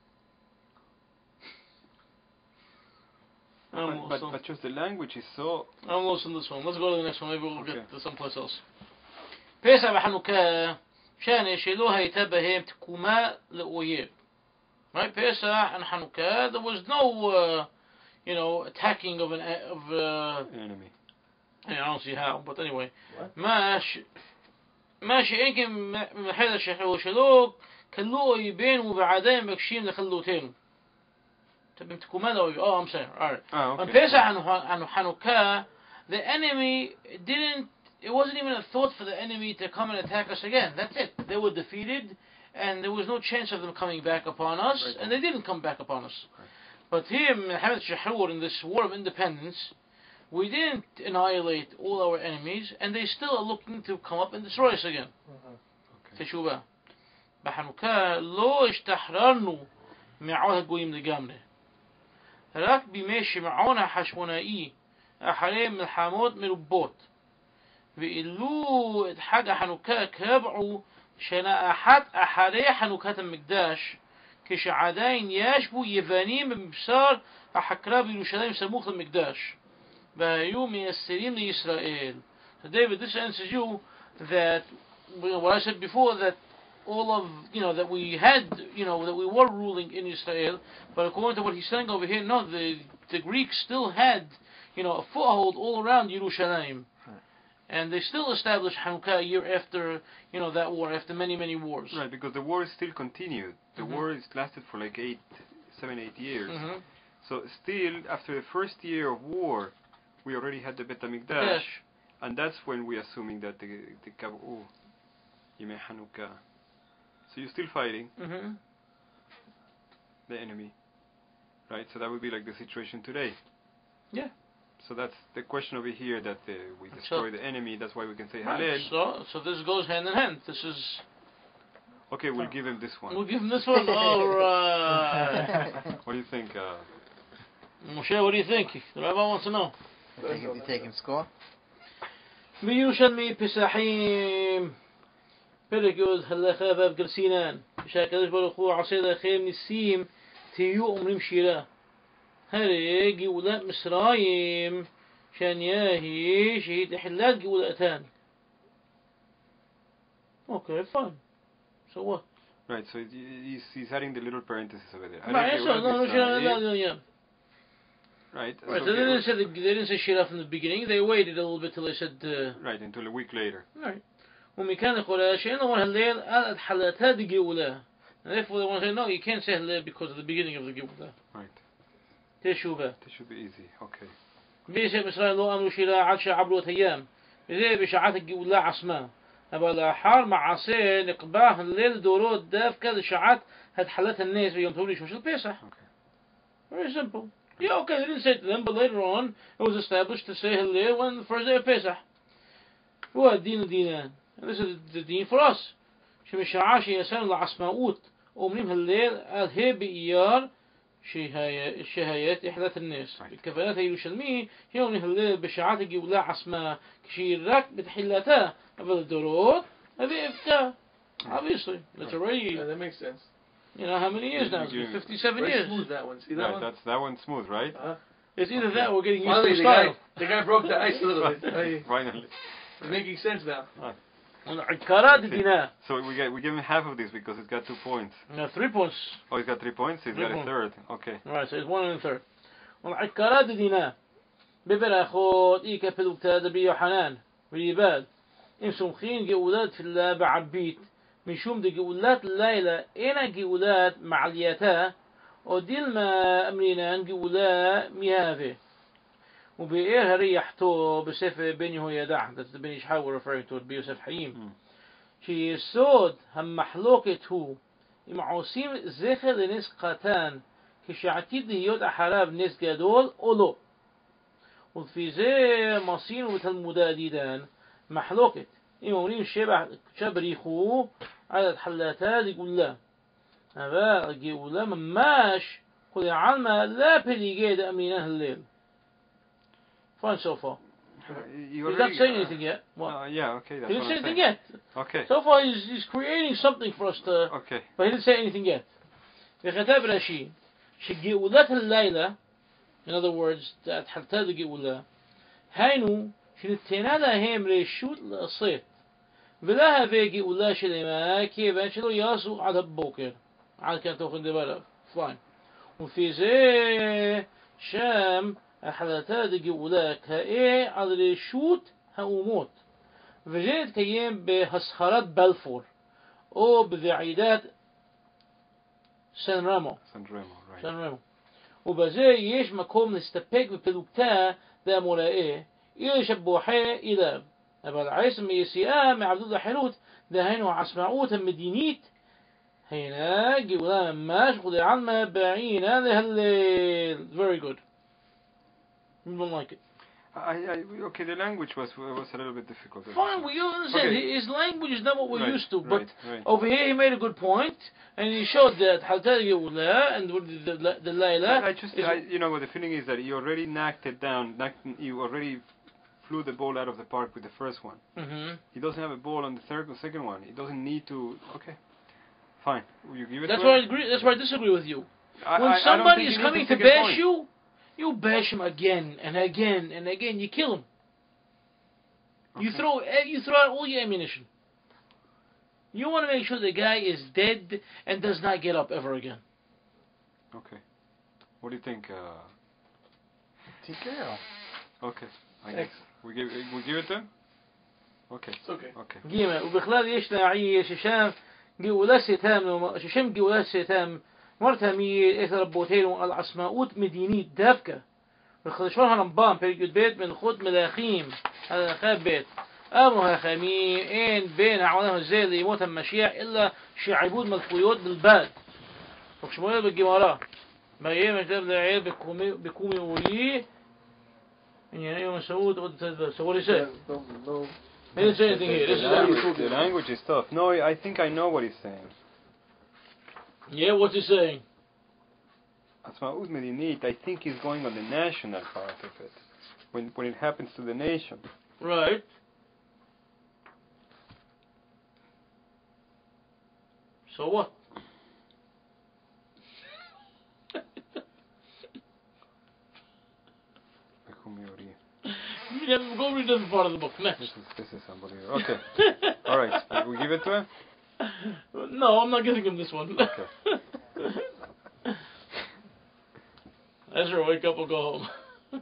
D: But just the language is so...
A: I'm lost in this one. Let's go to the next one. Maybe we'll get to someplace else. פסח וחנוכה شان שלא הייתה בהם תקומה לאויב. Right? פסח and Hanukkah, there was no, attacking of an
D: enemy.
A: I don't see how, but anyway. מה שאין כן ממחד השחרור שלו, כלו אויבינו ועדיין מבקשים לכלותנו. תקומה לאויב. Oh, I'm saying. Alright. On Pesach and Hanukkah, the enemy it wasn't even a thought for the enemy to come and attack us again. That's it. They were defeated, and there was no chance of them coming back upon us, and they didn't come back upon us. Right. But here, in this war of independence, we didn't annihilate all our enemies, and they still are looking to come up and destroy us again. Teshuvah. בחנוכה לא השתחררנו מעול הגויים לגמרי. רק בימי שמעון החשמונאי אחרי מלחמות מרובות. ואילו את חג החנוכה קבעו שנה אחת אחרי חנוכת המקדש, כשעדיין יש בו יוונים במבשר החקרה בירושלים סמוך למקדש. והיו מייסרים לישראל. So David, this answers you that what I said before, that all of, that we had, that we were ruling in Israel, but according to what he's saying over here, no, the Greeks still had, a foothold all around Yerushalayim. And they still established Hanukkah a year after, that war, after many, many wars.
D: Right, because the war still continued. The war lasted for like 7, 8 years. Mm-hmm. So still, after the first year of war, we already had the Bet HaMikdash. And that's when we're assuming that the Kabu, Yemei Hanukkah. So you're still fighting the enemy. Right, so that would be like the situation today.
A: Yeah.
D: So that's the question over here, that we destroy the enemy. That's why we can say Hallel.
A: So this goes hand in hand. This is...
D: Okay, we'll give him this one.
A: We'll give him this one. All right.
D: What do you think?
A: Moshe, what do you think? The rabbi wants to know.
B: You taking score?
A: בירושלמי פסחים פרק י' הלכה ו' גרסינן שהקדוש ברוך הוא עושה לכם ניסים תהיו אומרים שירה הרי גאולת מצרים שהניה היא שהיא תחילת גאולתן. Okay, fine. So what?
D: Right, so he's adding the little parenthesis over there.
A: Right, so
D: Right.
A: Right, so they didn't say shira from the beginning. They waited a little bit till they said...
D: right, until a week later.
A: Right. ومكان يقول شيئا وان هالليل حلتها دي جئولا. And therefore they want to say, no, you can't say hallel because of the beginning of the Geulah.
D: Right.
A: تشوبة.
D: This should be easy, okay.
A: بيسي إسرائيل لو أمروا شراء عدش عبروا أيام. بذي بشعات الجئولا عصما. أبا الأحار مع عصي نقباه الليل دورات داف كذا شعات هاد حلتها الناس بيوم توليش مش البيسح. Very simple. Yeah, okay, they didn't say it to them, but later on it was established to say hallel when the first day of Pesach. What din dinan? And this is the deen for us. شمشاعة يسان العصماوت ومنهم هالليل هي بإيار شهايات إحداث الناس الكفالات يروشلمي هي من هالليل بشعات الجولة عصما كشيرك بتحلتها قبل الدورات هذه إفتاء. Obviously, that's already.
C: Yeah, that makes sense.
A: You know how many years now? 57
C: Very
A: years.
C: smooth that one. See that
D: right,
C: one?
D: that's that one's smooth, right?
A: It's either that or we're getting used
C: Finally,
A: to the style.
C: the guy broke the ice a little bit.
D: Finally.
C: It's making sense now.
A: Okay.
D: So we give him half of this because it's got 2 points.
A: No, 3 points.
D: Oh, he's got 3 points? He's got a third. Okay.
A: Right, so it's 1 and a third. والعكارات دينا ببراخوت إيكا بلوكتا دبي يوحنان باليباد إم سمخين جولات في الله بعبيت من شوم دي جولات الليلة إنا جولات معلياتا وديل ما أمرينا جولات ميهافي وبإير هريحتو بسفة بين يهودا. That's the Ben Yeshua we're referring to, بيوسف حييم. شي يسود هم محلوكة هو إم عوسيم زخر لنس قاتان كشعتيد يود أحراب نس جدول أولو وفي زي مصين وتلمداديدان محلوكة إم أمرين شبريخو على حلاتات يقول لا هذا يقول لا مماش قل علما لا بليجيد أمينه الليل. Fine so far. He's not saying anything yet.
D: Yeah, okay. That's
A: he didn't say anything
D: yet.
A: Okay. So far he's creating something for us to...
D: Okay.
A: But he didn't say anything yet. بختاب رشي شجئولات الليلة, in other words, that حتى جئولا هينو شنتنا لهم ريشوت لصيت بلاها في جئولا شلما كيف أنشلو ياسو على البوكر على كان توخن دبارة. Fine. وفي زي شام الحلاتات جئولاك هاي على ريشوت هأموت وجدت كيام بهسخرات بلفور أو بذعيدات سان رامو. وبزي يش مكوم نستبق ببلوكتا ذا مرائه إلى شبوحي إلى أبا العيسم يسيئا مع عبد الله حلوت ذا هينو عسمعوت مدينيت هينا جولا ماش قد عالما بعين هذا هالليل. Very good. We don't like it.
D: Okay, the language was a little bit difficult.
A: Fine, we understand. Okay. His language is not what we're used to, but
D: right.
A: Over here he made a good point, and he showed that Halta Yewula and the Layla.
D: You know what the feeling is that you already knocked it down. You already flew the ball out of the park with the first one.
A: Mm-hmm.
D: He doesn't have a ball on the second one. He doesn't need to. Okay, fine. Will you give it?
A: That's why I agree. That's why I disagree with you. When somebody is coming to bash you. You bash him again and again and again. You kill him. Okay. You throw out all your ammunition. You want to make sure the guy is dead and does not get up ever again.
D: Okay. What do you think?
B: TKO.
D: Okay. I guess we give it to him. Okay.
C: It's okay.
D: Okay.
A: جيمة وبخلال يشنا عيه ششام جولا ستام ششام جولا ستام مرتمي إثر بوتين والعصماوت مديني دافكة الخدشون هنبام بريد بيت من خد ملاخيم هذا خاب بيت أمها خمي إن بين عوانه الزي اللي يموت المشيع إلا شعبود ملفويوت بالباد وكشموية بالجمارة Meir Center Bekumi Ouri. So what is it?
C: No.
A: He didn't say anything here. This is
D: the language is tough. No, I think I know what he's saying.
A: Yeah, what's he saying?
D: Haasmaut Medinit, I think he's going on the national part of it. When it happens to the nation.
A: Right. So what? Go read the part of the book. Next.
D: This is unbelievable. Okay. All right. We give it to him?
A: No, I'm not giving him this one.
D: Okay.
A: Ezra, wake up or go home.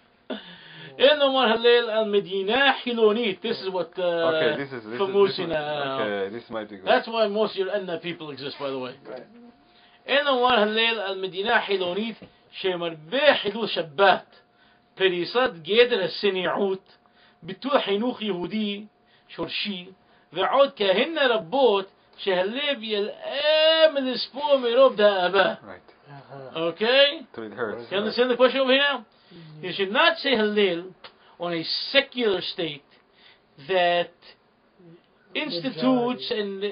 A: Hallel al-Medina Hilonit. This is what
D: okay, this is okay, this might be good.
A: That's why most of your Anna people exist, by the way.
C: Right.
A: Hallel al-Medina Hilonit شمربي حلو شبات بريصد جدر السنيعوت بتوع حنوخ يهودي شرشي وعود كهن ربوت شهلب يلأم الاسبوع ميروب ده أباه. Okay?
D: So it hurts.
A: You understand the question over here now? You should not say Hallel on a secular state that institutes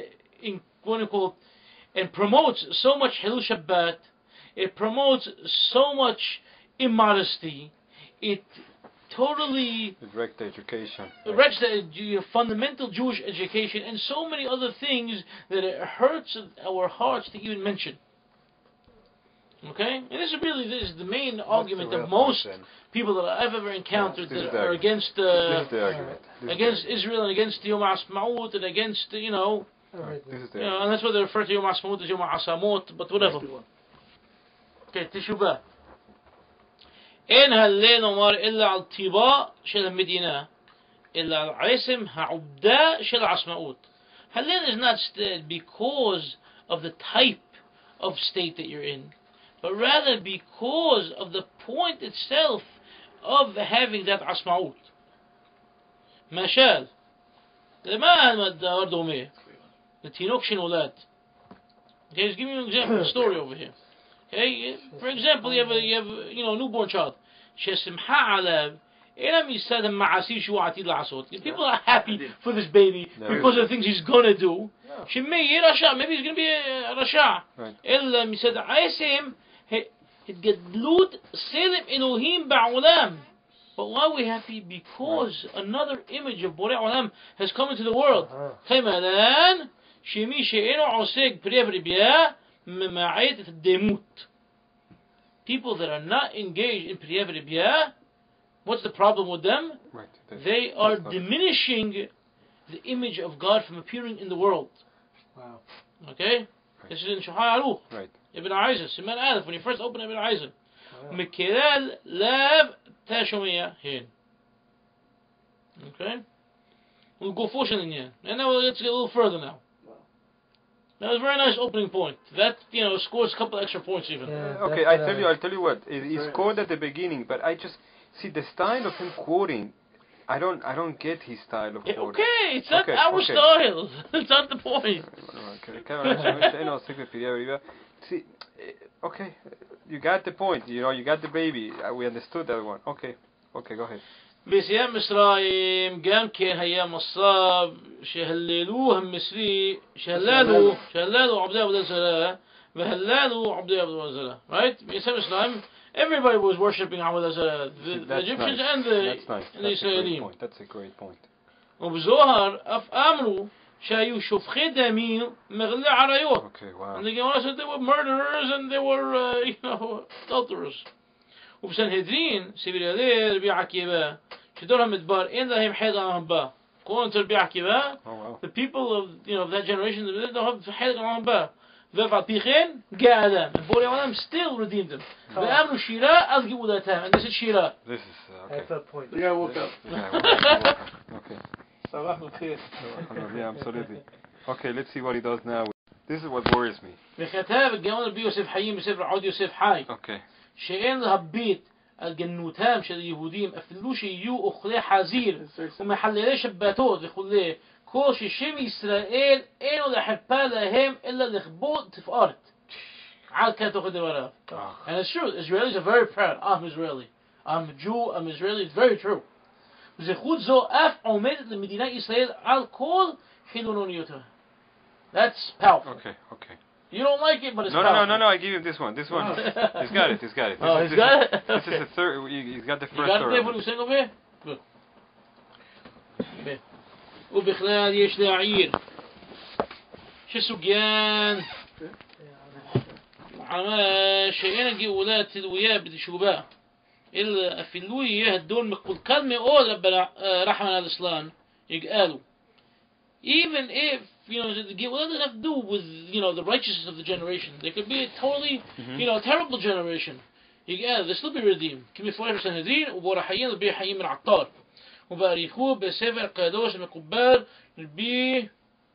A: and promotes so much Hilul Shabbat. It promotes so much immodesty. It totally
D: wrecks the education.
A: Wrecks the fundamental Jewish education and so many other things that it hurts our hearts to even mention. Okay? And this is the main argument of most people that I've ever encountered that are against against Israel and against Yom Ha'assmaout and against, and that's why they refer to Yom Ha'assmaout as Yom Ha'assmaut, but whatever. Okay, Teshuvah. إن هالليل نمر إلا على الطباع شل المدينة إلا على العاصم هعبداء شل عاصماوت. Hallel is not because of the type of state that you're in, but rather because of the point itself of having that Haasmaut. مثال لما برضه مية التينوك شنولاد. Okay, just give me an example, a story over here. Okay, for example, you have a newborn child. شسمحة على إلهم يستخدم معاصي شو عتيد العصوت. People are happy for this baby because of the things he's gonna do. شمية رشاع, maybe he's gonna be a رشاع. إلهم يستخدم عاصم الجدلود سلم إلهيم بعولام. But why are we happy? Because another image of Borei Olam has come into the world. خيمالان شمي شئينو عصيق بريفري بيا مماعية الديموت. People that are not engaged in Priyah V'Ribiyah, what's the problem with them?
D: Right.
A: They are diminishing the image of God from appearing in the world.
C: Wow.
A: Okay?
D: Right.
A: This is in Shuhai Aruch.
D: Right.
A: Ibn Aiza, Siman Aleph, when you first open Ibn Aiza. Mikirel Lav Tashomiyah Hin. Okay? We'll go forward in here. And now let's get a little further now. That was a very nice opening point. That, scores a couple extra points even.
C: Yeah,
D: okay, I'll tell you what. He scored at the beginning, but I just see the style of him quoting. I don't get his style of quoting.
A: Okay, it's not our style. It's not the point.
D: See, okay, you got the point. You got the baby. We understood that one. Okay, go ahead.
A: بسيام مصرايم قام كان هيا مصاب شهللوه مصري شهللوا عبد الله زلا وهللوا عبد الله زلا. Right? بسيام مصرايم, everybody was worshipping عبد الله. The Egyptians and the Israelim.
D: That's a great point.
A: وبظهر أف أمرو شايو شفخي دمين مغلى عرايوت.
D: Okay, wow.
A: And the Gemara said they were murderers and they were adulterers. وبسنهدرين سبيل الله ربي عكيبا شدورهم مدبار إن لهم حيد عنهم با كون تربي عكيبا. The people of that generation they don't have حيد عنهم با وفع بيخين جاء آدم and Borei Olam still redeemed them. وأمروا شراء ألقوا ذاتهم and this is شراء.
D: This is okay.
C: At that point, the guy woke up.
D: Okay.
C: Sabah al-Khair.
D: Yeah, absolutely. Okay, let's see what he does now. This is what worries me.
A: بختاب الجمال ربي يوسف حيين بسفر عود يوسف حي.
D: Okay.
A: شيئين لهبيت الجنوتام شل يهوديم أفلوش يو أخلي حزير ومحللي شباتوت يخلي كل شيء إسرائيل إنه لحبا لهم إلا لخبوت في أرض And it's true. Israelis are very proud. I'm Israeli. I'm a Jew. I'm Israeli. It's very true. That's powerful.
D: Okay.
A: You don't like it, but it's
D: no,
A: powerful.
D: No, I give him this one. This one. He's got it.
A: He's got it?
D: This is the third. He's got the first.
A: You got it there? What are we saying over here? Good. ובכלל יש להעיר שסוגיין שאין הגאולה תלויה בתשובה אלא אפילו יהיה הדון מקולקל מאוד רחמן על אסלן יגאלו. Even if, the Geulah doesn't have to do with, the righteousness of the generation. There could be a totally, terrible generation. They still be redeemed. كمفارق سندين وبرحيين ربي حيين من عطار. وباريخوه بسفر قادوس مقبال ربي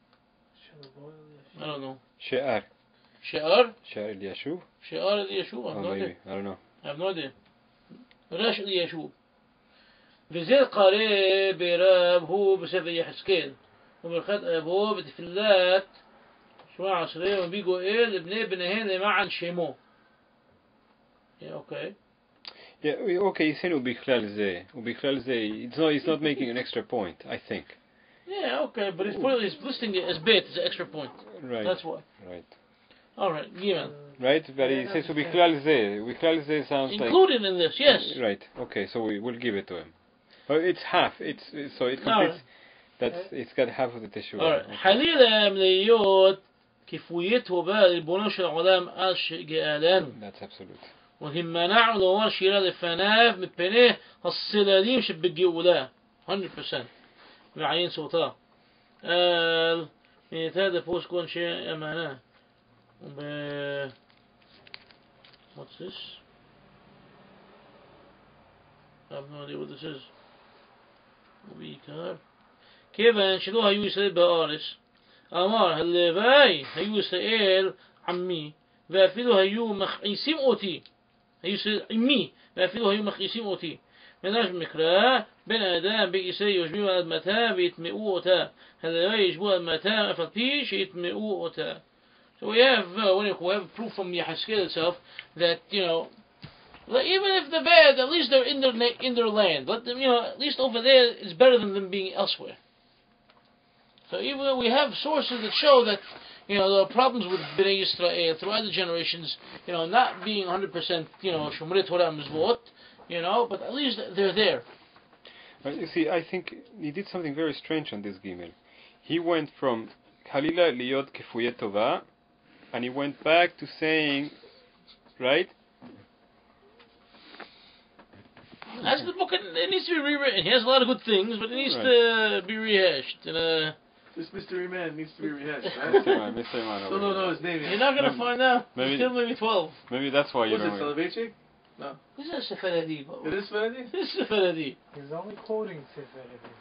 A: I don't know.
D: She'ar Yeshub?
A: She'ar Yeshub? I have no idea.
D: I don't know.
A: I have no idea. Rash Yeshub. وزير قارئ براب هو بسفر يحسكيل. وبرخات أبوه بتفلات شوية عصرية وبيجوا بنهين معا شيمو. Yeah, okay.
D: Yeah, okay, he's saying ubichlal zeh. It's not making an extra point, I think.
A: Yeah, okay, but he's listing it as bet as an extra point.
D: Right.
A: That's why.
D: Right.
A: Alright, Gimel.
D: Right, but he says ubichlal zeh. Ubichlal zeh sounds
A: included in this, yes.
D: Right. Okay, so we will give it to him. But it's half. It completes. It's got half of the tissue.
A: Alright. حليل مليوت كفويته بقى للبنوش العلام أشجالان.
D: That's absolute.
A: وهم منعوا دوار شيراد الفناف مبنيه الصلاليم شب الجولة 100% بعين صوتا من هذا فوز كون شيء أمانة what's this? I have no idea what this is. كيفان شلو هيو يسأل بآرس أمار هالليفاي هيو يسأل عمي وافلو هيو مخيسيم أوتي هيو عمي وافلو هيو مخيسيم أوتي مناش مكرا بين آدم بيسي يجمعوا المتام بيتمئوا أوتا هالليفاي يجمعوا المتام أفلتيش يتمئوا أوتا. So we have proof from Yahaskel itself that, even if they're bad, at least they're in their land. Let them, at least over there, it's better than them being elsewhere. So even we have sources that show that, there are problems with Bnei Yisrael throughout the generations, not being 100%, Shomrei Torah Mizvot, but at least they're there.
D: You see, I think he did something very strange on this Gimel. He went from Halila Liot Kefuyet Tova, and he went back to saying, right?
A: That's the book. It needs to be rewritten. He has a lot of good things, but it needs to be rehashed.
C: This mystery man needs to be rehashed.
D: Mystery man.
C: Still don't know his name yet.
A: You're not going to find out. Still maybe 12.
D: Maybe that's why you don't know.
C: Was it Salvation? No.
A: This is Sefaradi.
C: It is Sefaradi?
A: This is Sefaradi.
E: He's only quoting Sefaradi.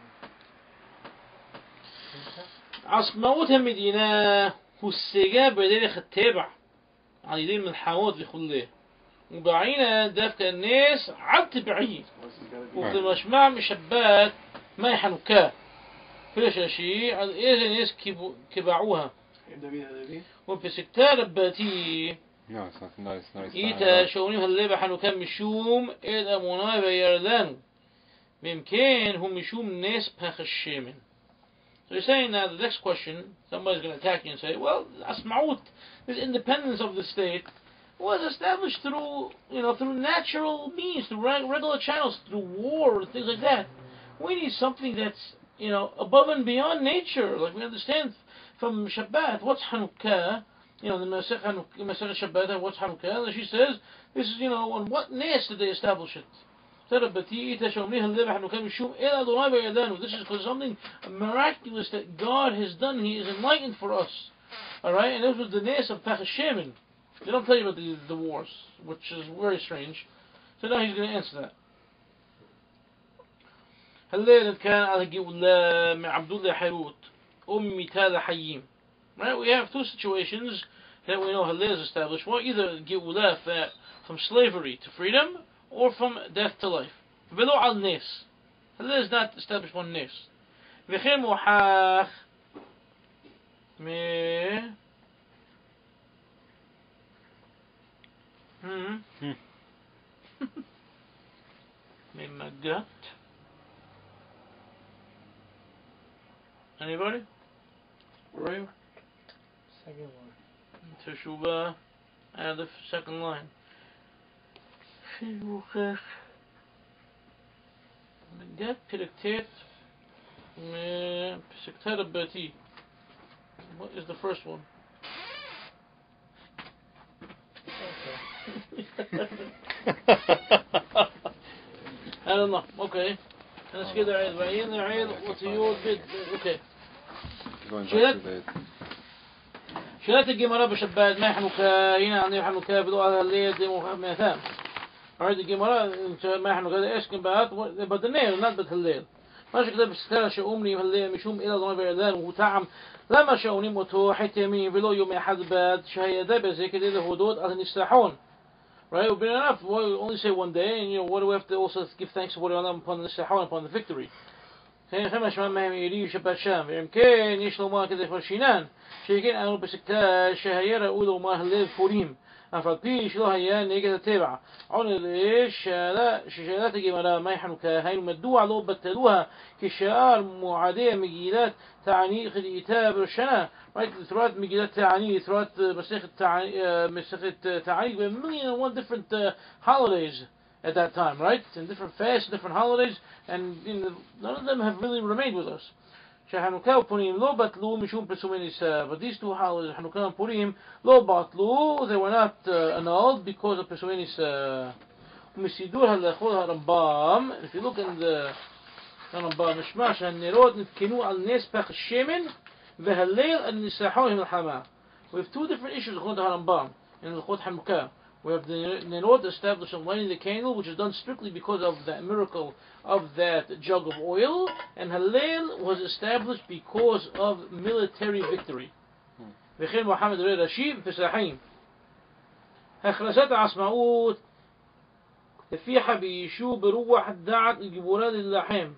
A: عصماوت المدينة والسجاب بدرخ التابع على يدين من الحوات لخليه وبعينا دافك الناس عد تبعيه وفي المجمع مشبات ما يحنكاه فيش شيء على إيه الناس كبعوها وفي سكتار باتي إيتا شونيها اللي بحنكاه مشوم إذا منايبة يردان بإمكان هم مشوم ناس بخ الشيمن. So you're saying now the next question, somebody's going to attack you and say, well, Haasmaut, this independence of the state, was established through, through natural means, through regular channels, through war and things like that. We need something that's, above and beyond nature. Like we understand from Shabbat, what's Hanukkah, the Masech Shabbat, what's Hanukkah, and she says, this is, on what nes did they establish it? This is because something miraculous that God has done. He is enlightened for us. Alright? And this was the nes of Pachashemin. They don't tell you about the wars, which is very strange. So now he's going to answer that. Right? We have two situations that we know Hallel is established. One, either Geulah from slavery to freedom, or from death to life. Velo al nes. Hallel is not established one nes. V'chen muhach me Mimagat. Anybody? Right?
E: Second one.
A: Teshuvah. And the second line. Mimagat Piriktet. Piriktet Bati. What is the first one? I don't know. Okay. Let's get the what's the old bit? Okay.
D: Going back to the...
A: شلات الجمرة بشباد ما حنوكا هنا عندي حنوكا بدو على الليل دي مثام. عند الجمرة ما حنوكا إيش كان بعد بدنين not بتهليل. ماشي كده بسترى شؤمني هالليل مشوم إلى ضمن بردان وتعم لما شؤوني متو حتى يمين بلو يوم أحد بعد شهيدا بزي كده الهدود على نستحون. Right, we've been enough. Well, we only say one day, and what do we have to also give thanks to upon the Nishahon, upon the victory? خمس ما يريد شبات شام يمكن يشلو كذا فرشينان شيء أنا بسكتا شهيرة أولو ما هلل فوريم أفرقي شلو هيا نيجا تتابع عون الإيش لا شجالات جمرة ما يحنو كهاي مدوع لو بتلوها كشعار معادية مجيلات تعني خدي إتاب الشنا right ثروات مجيلات تعني ثروات مسخة تعني million and one different holidays at that time, right? In different fasts, different holidays, and none of them have really remained with us. Hanukkah Purim lo batlu mishum pesumenis. But these two holidays, Hanukkah and Purim, lo batlu, they were not annulled because of pesumenis. Umisidur halachol harambam. If you look in the Rambam, Mishmash hanirot nitkenu al nespach shemen v'halel al nisahon ha'lchama. We have two different issues in the Rambam in the Hanukkah. We have the Nerot established of lighting the candle, which is done strictly because of that miracle of that jug of oil, and Hallel was established because of military victory. V'chein Muhammad Rashid Pesachim. Hachrasat Haasmaut تفيح بيشو بروح الدعت الجبورات اللحم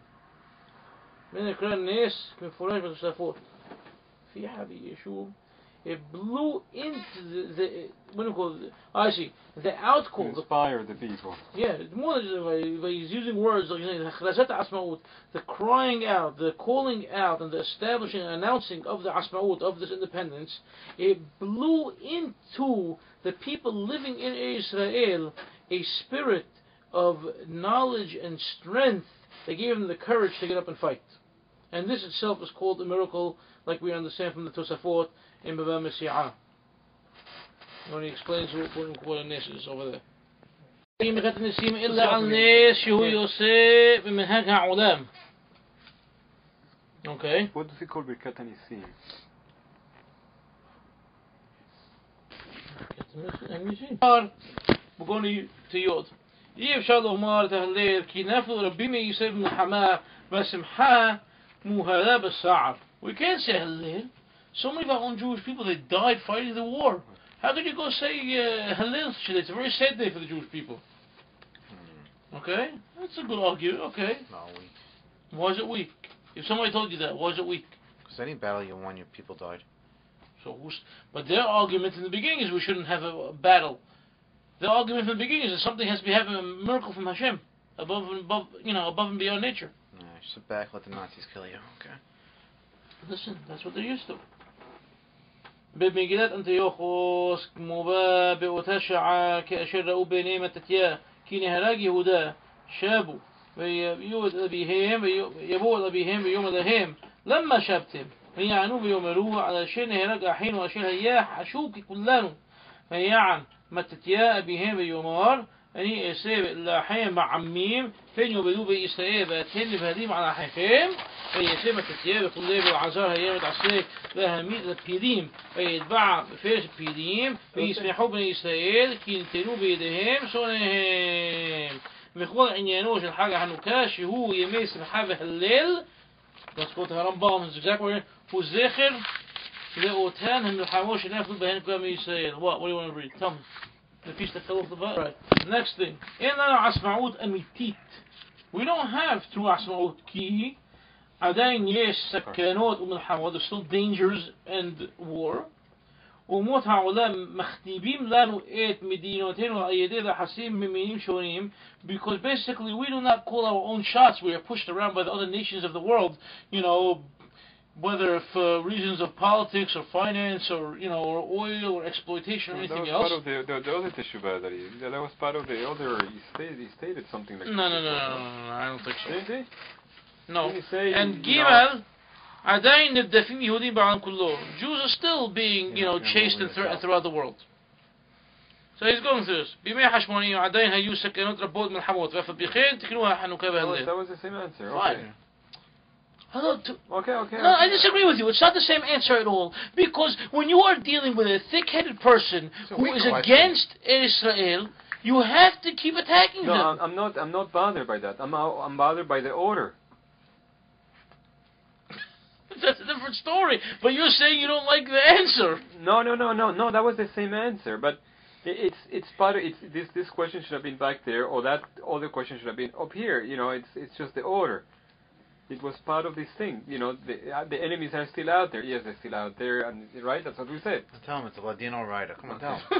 A: من إكرار الناس كفراش بتشافوت فيح بيشو. It blew into the what do you call it? I see the outcall.
D: Inspire the people.
A: Yeah, more than he's using words like the crying out, the calling out, and the establishing and announcing of the Haasmaut, of this independence. It blew into the people living in Israel a spirit of knowledge and strength that gave them the courage to get up and fight. And this itself is called a miracle, like we understand from the Tosafot in Baba Messiah, when he explains what a nes is over there. Okay.
D: What does he call Birkat HaNisim?
A: We're going to Yod. يفشل أمار تهليل كي نفل ربنا يسيب من حماه بسمحة مهلا بالسعر. We can't say Hallel. So many of our own Jewish people, they died fighting the war. How could you go say Hallel? It's a very sad day for the Jewish people. Okay? That's a good argument. Okay.
B: No, weak.
A: Why is it weak? If somebody told you that, why is it weak?
B: Because any battle you won, your people died.
A: So, but their argument in the beginning is we shouldn't have a battle. Their argument from the beginning is that something has to be having a miracle from Hashem, above and beyond nature.
B: Yeah, sit back, let the Nazis kill you. Okay.
A: Listen, that's what they're used to. במגילת אנטיוכוס כמובא באותה שעה כאשר ראו ביניהם התתיה כי נהרג יהודה שבו ויבואו אל אביהם ויאמר להם למה שבתם ויענו ויאמרו על אשר נהרג אחינו אשר היה חשוב ככולנו ויען מתתיה אביהם ויאמר אני אעשה לאחיהם בעמים פן יאבדו בישראל ואתן לבהדים על אחיכם ויעשה מתתיה וכולי ולעזר היה מתעסק להעמיד לפידים ויתבע בפרש הפידים וישמחו בני ישראל כי נתנו בידיהם שונאיהם. וכל עניינו של חג החנוכה שהוא ימי שמחה והלל, let's go to הרמב"ם, this is exactly הוא זכר לאותן המלחמות שנפלו בהן כולם מישראל. What do you want to read? Tell me. The feast that fell off the boat. Right. Next thing. אין לנו עצמאות אמיתית. We don't have true עצמאות כי עדיין יש סכנות ומלחמות. There's still dangers and war. אומות העולם מכתיבים לנו את מדינותינו על ידי לחסים ממינים שונים, because basically we do not call our own shots. We are pushed around by the other nations of the world, whether for reasons of politics or finance or or oil or exploitation or anything else.
D: That was part of the other teshuvah that was part of the other. He stated something like
A: no, I don't think so.
D: Did he?
A: No.
D: Say,
A: and Gimel, عدين الدفين يهودين بعالم كله. Jews are still being chased and threatened throughout the world. So he's going through this. בימי החשמונאים עדיין היו סכנות רבות מלחמות ואף בכן תקנוה חנוכה בהלל.
D: That was the same answer.
A: Fine.
D: Okay.
A: Okay.
D: No,
A: I disagree with you. It's not the same answer at all. Because when you are dealing with a thick-headed person who is against Israel, you have to keep attacking them.
D: No, I'm not bothered by that. I'm bothered by the order.
A: That's a different story. But you're saying you don't like the answer.
D: No. That was the same answer. But it's part of this question should have been back there, or that other question should have been up here. It's just the order. It was part of this thing. The enemies are still out there. Yes, they're still out there, and right. That's what we said.
B: Tell him it's a Ladino writer. Come on, tell him.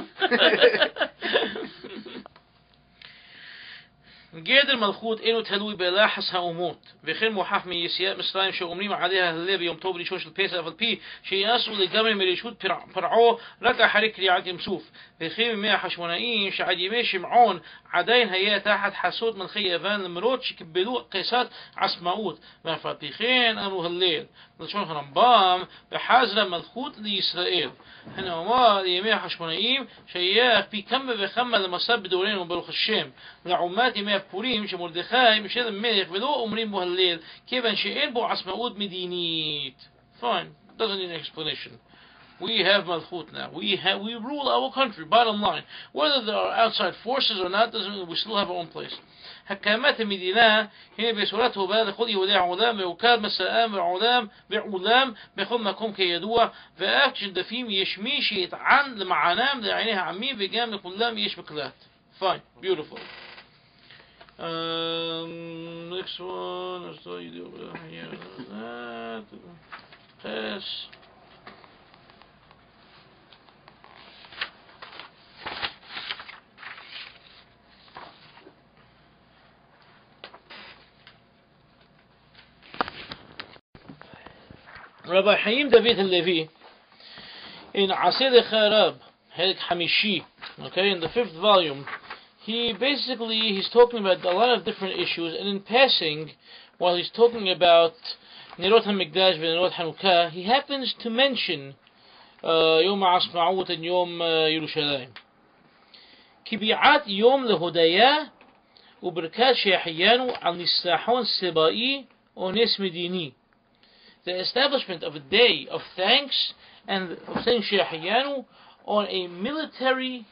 A: גדר מלכות אינו תלוי בלחץ האומות וכן מוכח מיציאת מצרים שאומרים עליה הלל ביום טוב ראשון של פסח אף על פי שיעשו לגמרי מרשות פרעה רק אחרי קריעת ים סוף וכן מימי החשמונאים שעד ימי שמעון עדיין היה תחת חסות מלכי יוון למרות שקיבלו קיסת עצמאות ואף על פי כן אמרו הלל בלשון הרמב"ם בחזרה מלכות לישראל הנאמר לימי החשמונאים שהיה פי כמה וכמה למסע בדורנו ברוך השם לעומת ימי הפורים שמרדכי משל המלך ולא אומרים בו הלל כיוון שאין בו עצמאות מדינית. Fine, doesn't need an explanation. We have Malchut now. We rule our country, bottom line. Whether there are outside forces or not, we still have our own place. הקמת המדינה היא בצורת הובאה לכל יהודי העולם והוקד מסעם ועולם בכל מקום כידוע ואף כשדפים יש מי שיטען למענם לעיני העמים וגם לכולם יש מקלט. Fine, beautiful. Next one. Let's do you do here. Pass. Rabbi Haim David Levi in Ased Charab, Helik Hamishi, in the 5th volume, he's talking about a lot of different issues, and in passing, while he's talking about Nerot HaMikdash and Nerot Hanukkah, he happens to mention Yom Ha'assmaout and Yom Yerushalayim. Kibi'at Yom Lehodaya Uberkat She'ahiyanu Al Nisahon Sebai Ones Medini. The establishment of a day of thanks and of saying She'ahiyanu on a military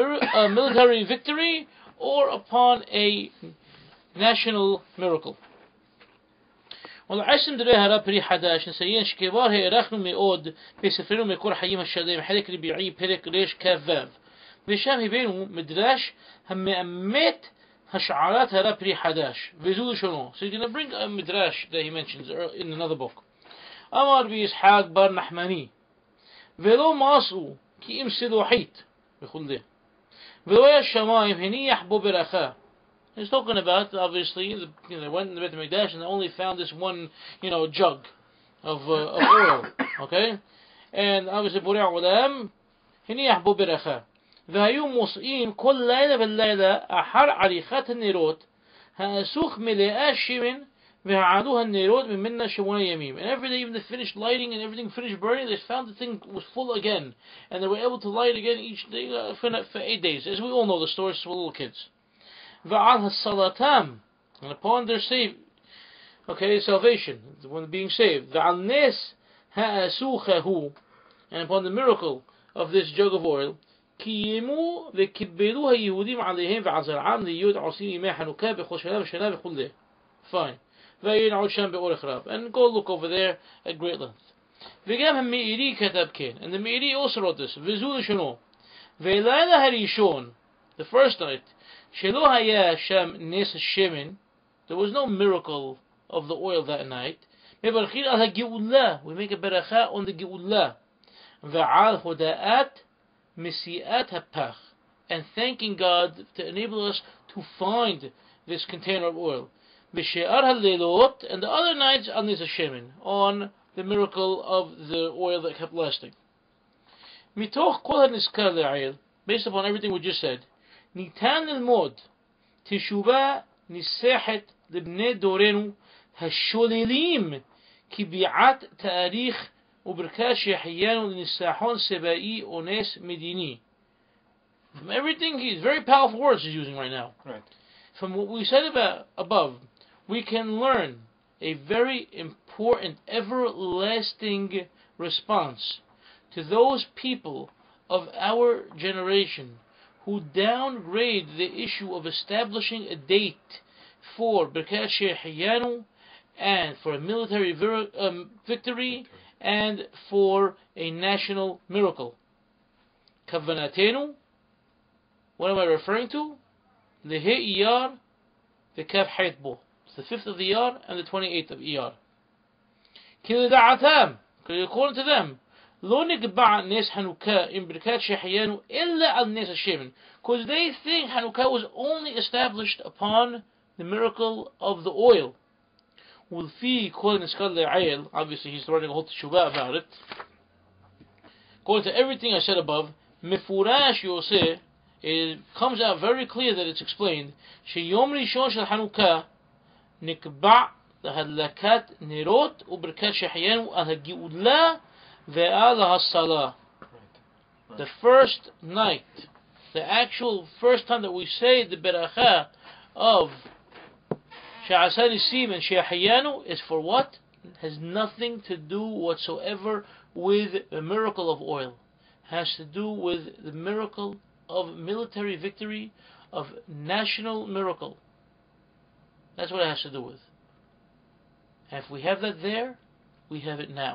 A: victory or upon a national miracle. والعشم دري هرب بري حداش نسيين شكبار هي رخنو ميود بسفرنو ميكور حيم الشديم حرك ربيعي بريك ريش كذاب بشام هبينو مدراش هم أمت هشعارات هرب بري حداش بيزود شنو. So he's going to bring a midrash that he mentions in another book. أمر بإسحاق بار نحماني ولو ماسو كي امسدو حيت بيقول ده ولو الشمايم هني يحبو برخاء. He's talking about, obviously, they went in the Bet Yehoudah and they only found this one, jug of oil, okay? And obviously, Borei Olam, هني يحبو برخاء. והיו מוסעים כל לילה ולילה אחר עריכת הנרות, האסוך מלאה שמן, והעלו הנרות ממנה 8 ימים. And every day, even they finished lighting and everything finished burning, they found the thing was full again. And they were able to light again each day for 8 days. As we all know the stories for little kids. وعلى الصلاتام, and upon their salvation, when being saved, وعلى الناس هأسوخه, and upon the miracle of this jug of oil, قيموا وكبروها يهوديم عليهم وعلى زرعام ليود عصيم يمي حنوكا بخل شناب شناب بخل ده. Fine. وينعود شام بأور خراب. And go look over there at great length. وقام مئيري كتب كين, and the Meiri also wrote this. وزول شنو ويلالا هريشون, the first night, Shelo haya Shem nes shemen, there was no miracle of the oil that night. We make a beracha on the Geulah. ועל הודעת מסיעת הפח, and thanking God to enable us to find this container of oil. ושאר הלילות, and the other nights on this Hashemin, on the miracle of the oil that kept lasting. מתוך כל הנזכר לעיל, based upon everything we just said, ניתן ללמוד תשובה ניסחת לבני דורנו השוללים קביעת תאריך וברכת שהחיינו לניסחון סבאי או נס מדיני. From everything, he's very powerful words he's using right now.
D: Right.
A: From what we said about above, we can learn a very important, everlasting response to those people of our generation who downgrade the issue of establishing a date for Birkat Shehiyanu and for a military victory and for a national miracle. Kavanatenu, what am I referring to? Lehe Iyar, the Kaf Haitbo. It's the 5th of the Iyar and the 28th of Iyar. Kilida'atam, according to them, Lo nigba' nes Hanukkah in Birkat Shehiyanu illa al nes Hashemin, because they think Hanukkah was only established upon the miracle of the oil. Ulfi kol niskal le'ayel, obviously he's writing a whole teshuvah about it. According to everything I said above, mefurash yoseh, it comes out very clear that it's explained. Sheyom rishon shel Hanukkah nikba' lahadlakat nerot u'Birkat Shehiyanu al hagi'ulah ve'al hasalah. The first night, the actual first time that we say the beracha of Sha'asa Nisim and Shehiyanu is for what? It has nothing to do whatsoever with the miracle of oil. It has to do with the miracle of military victory, of national miracle. That's what it has to do with. And if we have that there, we have it now.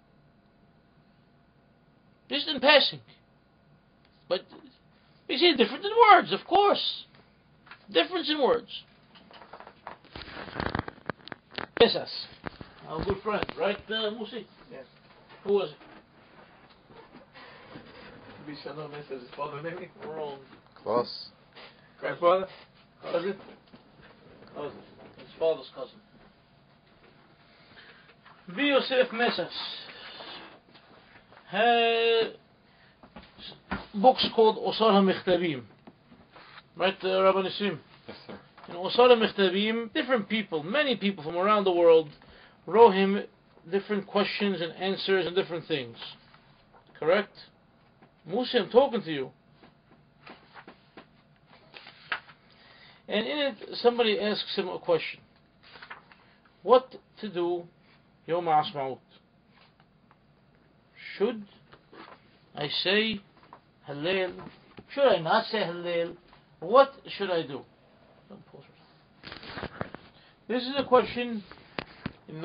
A: Just in passing. But we see difference in words, of course. Difference in words. Pesas. Our good friend, right, Musi?
C: Yes.
A: Who was it?
C: Bishanon says his father, maybe?
A: Wrong.
B: Close.
C: Grandfather?
A: Cousin? Cousin. His father's cousin. B. Yosef Mesas had books called Osar HaMechtabim. Right, Rabbi Nisim?
D: Yes, sir.
A: In Osar HaMechtabim, different people, many people from around the world, wrote him different questions and answers and different things. Correct? Musi, I'm talking to you. And in it, somebody asks him a question. What to do Yom Ha'assmaout? Should I say Hallel? Should I not say Hallel? What should I do? This is a question in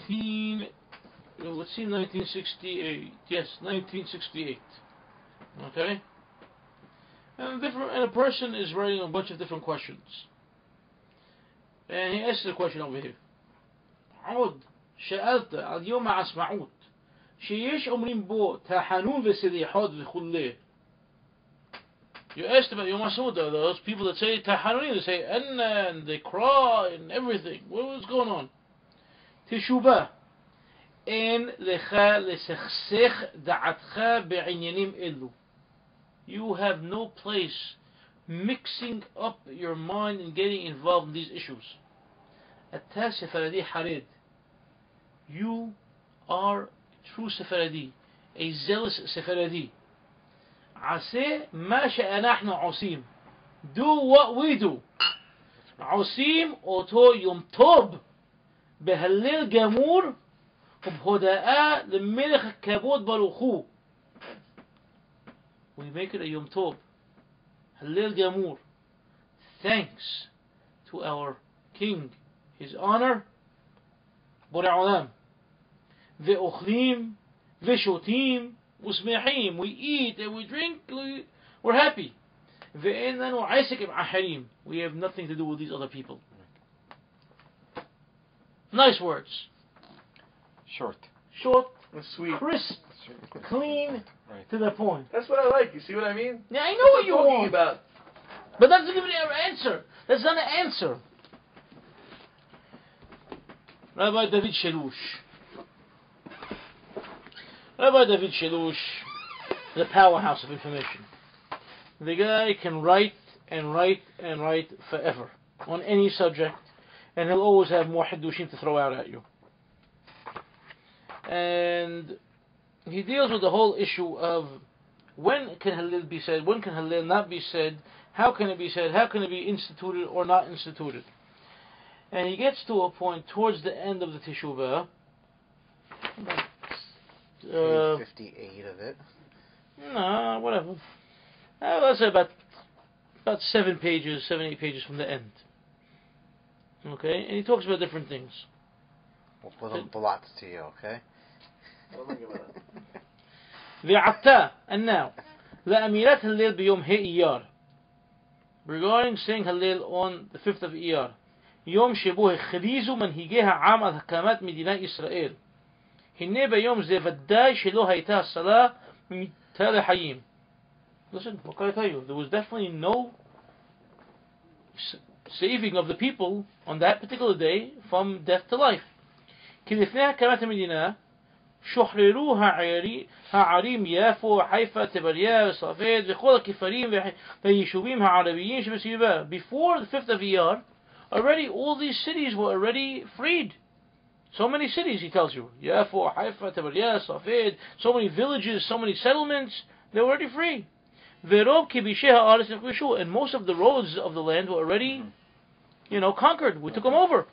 A: 1968. Yes, 1968. Okay? And a person is writing a bunch of different questions. And he asks the question over here. عود شألت على يوم هa'assmaout שיש אומרים בו תחנון וסליחות וכו'. You asked about Yom Ha'assmaout, those people that say Tahanunim, they say Anna, and they cry and everything. What's going on? Teshuvah. En lecha lesechsech da'atcha be'inyanim elu. You have no place mixing up your mind and getting involved in these issues. Atta Sefaradi Harid. You are true Sefaradi, a zealous Sefaradi. عسى ما شأنحن عصيم. Do what we do. عصيم أوتو يوم توب بهلل جمور وبهداء لملك كابود بروخو. We make it a Yom Tov. Hallel Gamur. Thanks to our King, His honor. Borei Olam. Ve'ochlim, ve'shotim, usmehim. We eat and we drink. We're happy. Ve'enanu aisekim aharim. We have nothing to do with these other people. Nice words.
D: Short.
A: Short,
C: Sweet.
A: crisp, Clean to the point.
C: That's what I like. You see what I mean?
A: Yeah, I know what you want.
C: About.
A: But that's not even an answer. That's not an answer. Rabbi David Shelush. Rabbi David Shelush is a powerhouse of information. The guy can write and write and write forever on any subject, and he'll always have more hadushim to throw out at you. And he deals with the whole issue of when can Hallel be said, when can Hallel not be said, how can it be said, how can it be instituted or not instituted. And he gets to a point towards the end of the Teshuvah,
B: 58 of it.
A: No, whatever. Let's say about 7 pages, 8 pages from the end. Okay, and he talks about different things.
B: We'll put the lots to you, okay?
A: ועתה, and now, لأميرات هليل بيوم إيار. Regarding saying Hallel on the 5th of Iyar. يوم שבو הכריזו מנהיגי העם על הקמת מדינת ישראל. הנה ביום זה ודאי שלא הייתה הצלה מיתה לחיים. Listen, what can I tell you? There was definitely no saving of the people on that particular day from death to life. כי לפני הקמת המדינה שוחררו הערים יפו, חיפה, טבריה וספד וכל הכפרים והיישובים הערביים שבסביבה. Before the 5th of Iyar, already all these cities were already freed. So many cities, he tells you. Yafo, Haifa, Tabariyah, Safed, so many villages, so many settlements, they were already free. And most of the roads of the land were already, conquered. We took them over.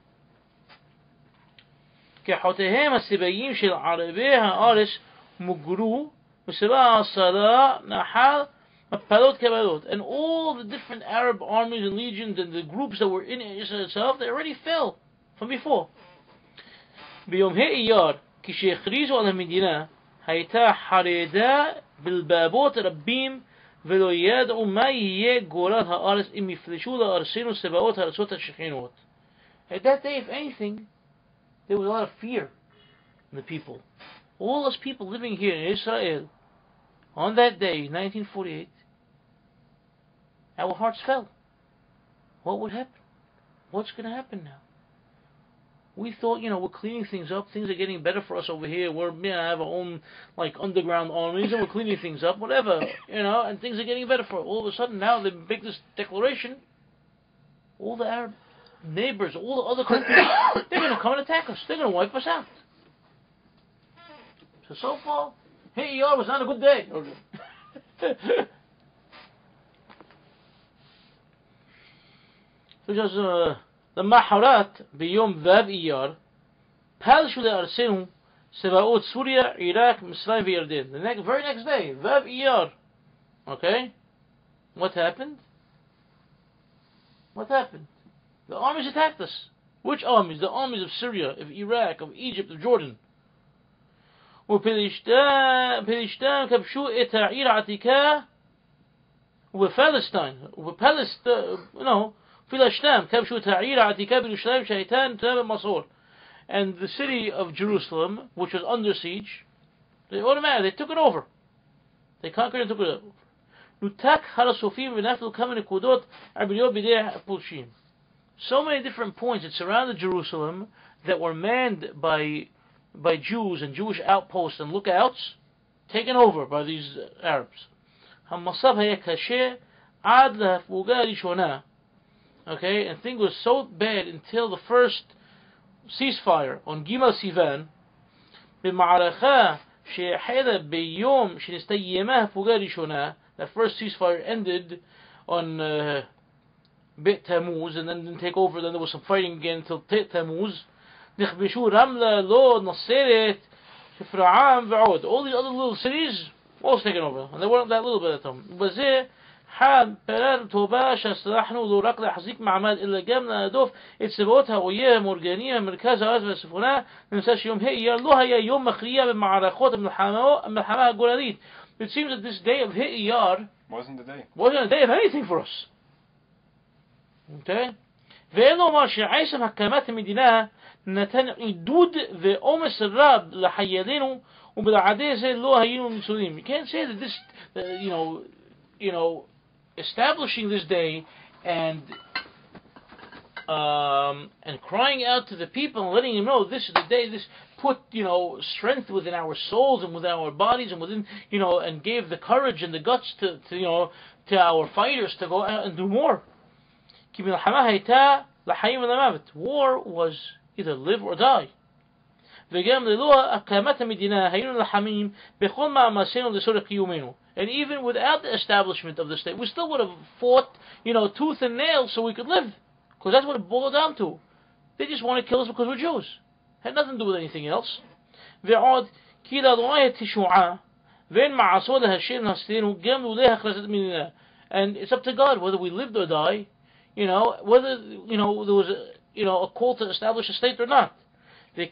A: كحوتهم السبيين شل عربي هارس مجرو وسبع الصلاة نحال مبالوت كبالوت, and all the different Arab armies and legions and the groups that were in Israel itself, they already fell from before. بيوم إيار كشيخريزوا على المدينة هيتا حريدا بالبابوت ربيم ולא ידעו מה יהיה גורל הארץ אם יפלשו לארצנו סבאות הארצות השכנות. At that day, if anything, there was a lot of fear in the people. All those people living here in Israel, on that day, 1948, our hearts fell. What would happen? What's going to happen now? We thought, we're cleaning things up. Things are getting better for us over here. We're, have our own, underground armies, and we're cleaning things up, whatever, and things are getting better for us. All of a sudden, now they make this declaration. All the Arab neighbors, all the other countries, they're going to come and attack us. They're going to wipe us out. So far, hey, Iyar was not a good day. Because the Maharat biyom Vav Iyar palshu le'arsenu sevaot Syria, Iraq, Mitzrayim v'Yarden. The very next day, Vav Iyar. Okay, what happened? What happened? The armies attacked us. Which armies? The armies of Syria, of Iraq, of Egypt, of Jordan. وبلشتام كبشوا إت عير عتيكا وفلسطين فلسطام كبشوا تعير عتيكا بيروشلايم شيطان تاب مصور. And the city of Jerusalem, which was under siege, they took it over. They conquered and took it over. نتاك حرسوفيم ونفل كم نقودات عبريو بداية بولشيم. So many different points that surrounded Jerusalem that were manned by Jews and Jewish outposts and lookouts, taken over by these Arabs. Okay, and things was so bad until the first ceasefire on Gimel Sivan. That first ceasefire ended on Bet Tammuz, and then didn't take over. Then there was some fighting again until Tammuz. نخبشوا رملة لود نصيرت شفرعام وعود. All these other little cities was taken over, and they weren't that little bit at them. وزي حال برار توباش استراحنا ولو رقل حزيك معمد إلا جمنا ندوف اتسبوتها وياه مورجانية مركز HaRab Yeshibah نمساش يوم هي الله هي يوم مخرية بمعركات من الحماة الجولانيت. It seems that this day of Iyar wasn't a day of anything for us. Okay. ואין לומר שעצם הקמת המדינה נתן עידוד ועומס רב לחיילינו ובלעדי זה לא היינו ניצולים. You can't say that this, establishing this day and crying out to the people and letting them know this is the day, this put, strength within our souls and within our bodies and within, and gave the courage and the guts to our fighters to go out and do more. War was either live or die. And even without the establishment of the state, we still would have fought, tooth and nail so we could live. Because that's what it boiled down to. They just want to kill us because we're Jews. Had nothing to do with anything else. And it's up to God whether we lived or die, whether there was a call to establish a state or not. And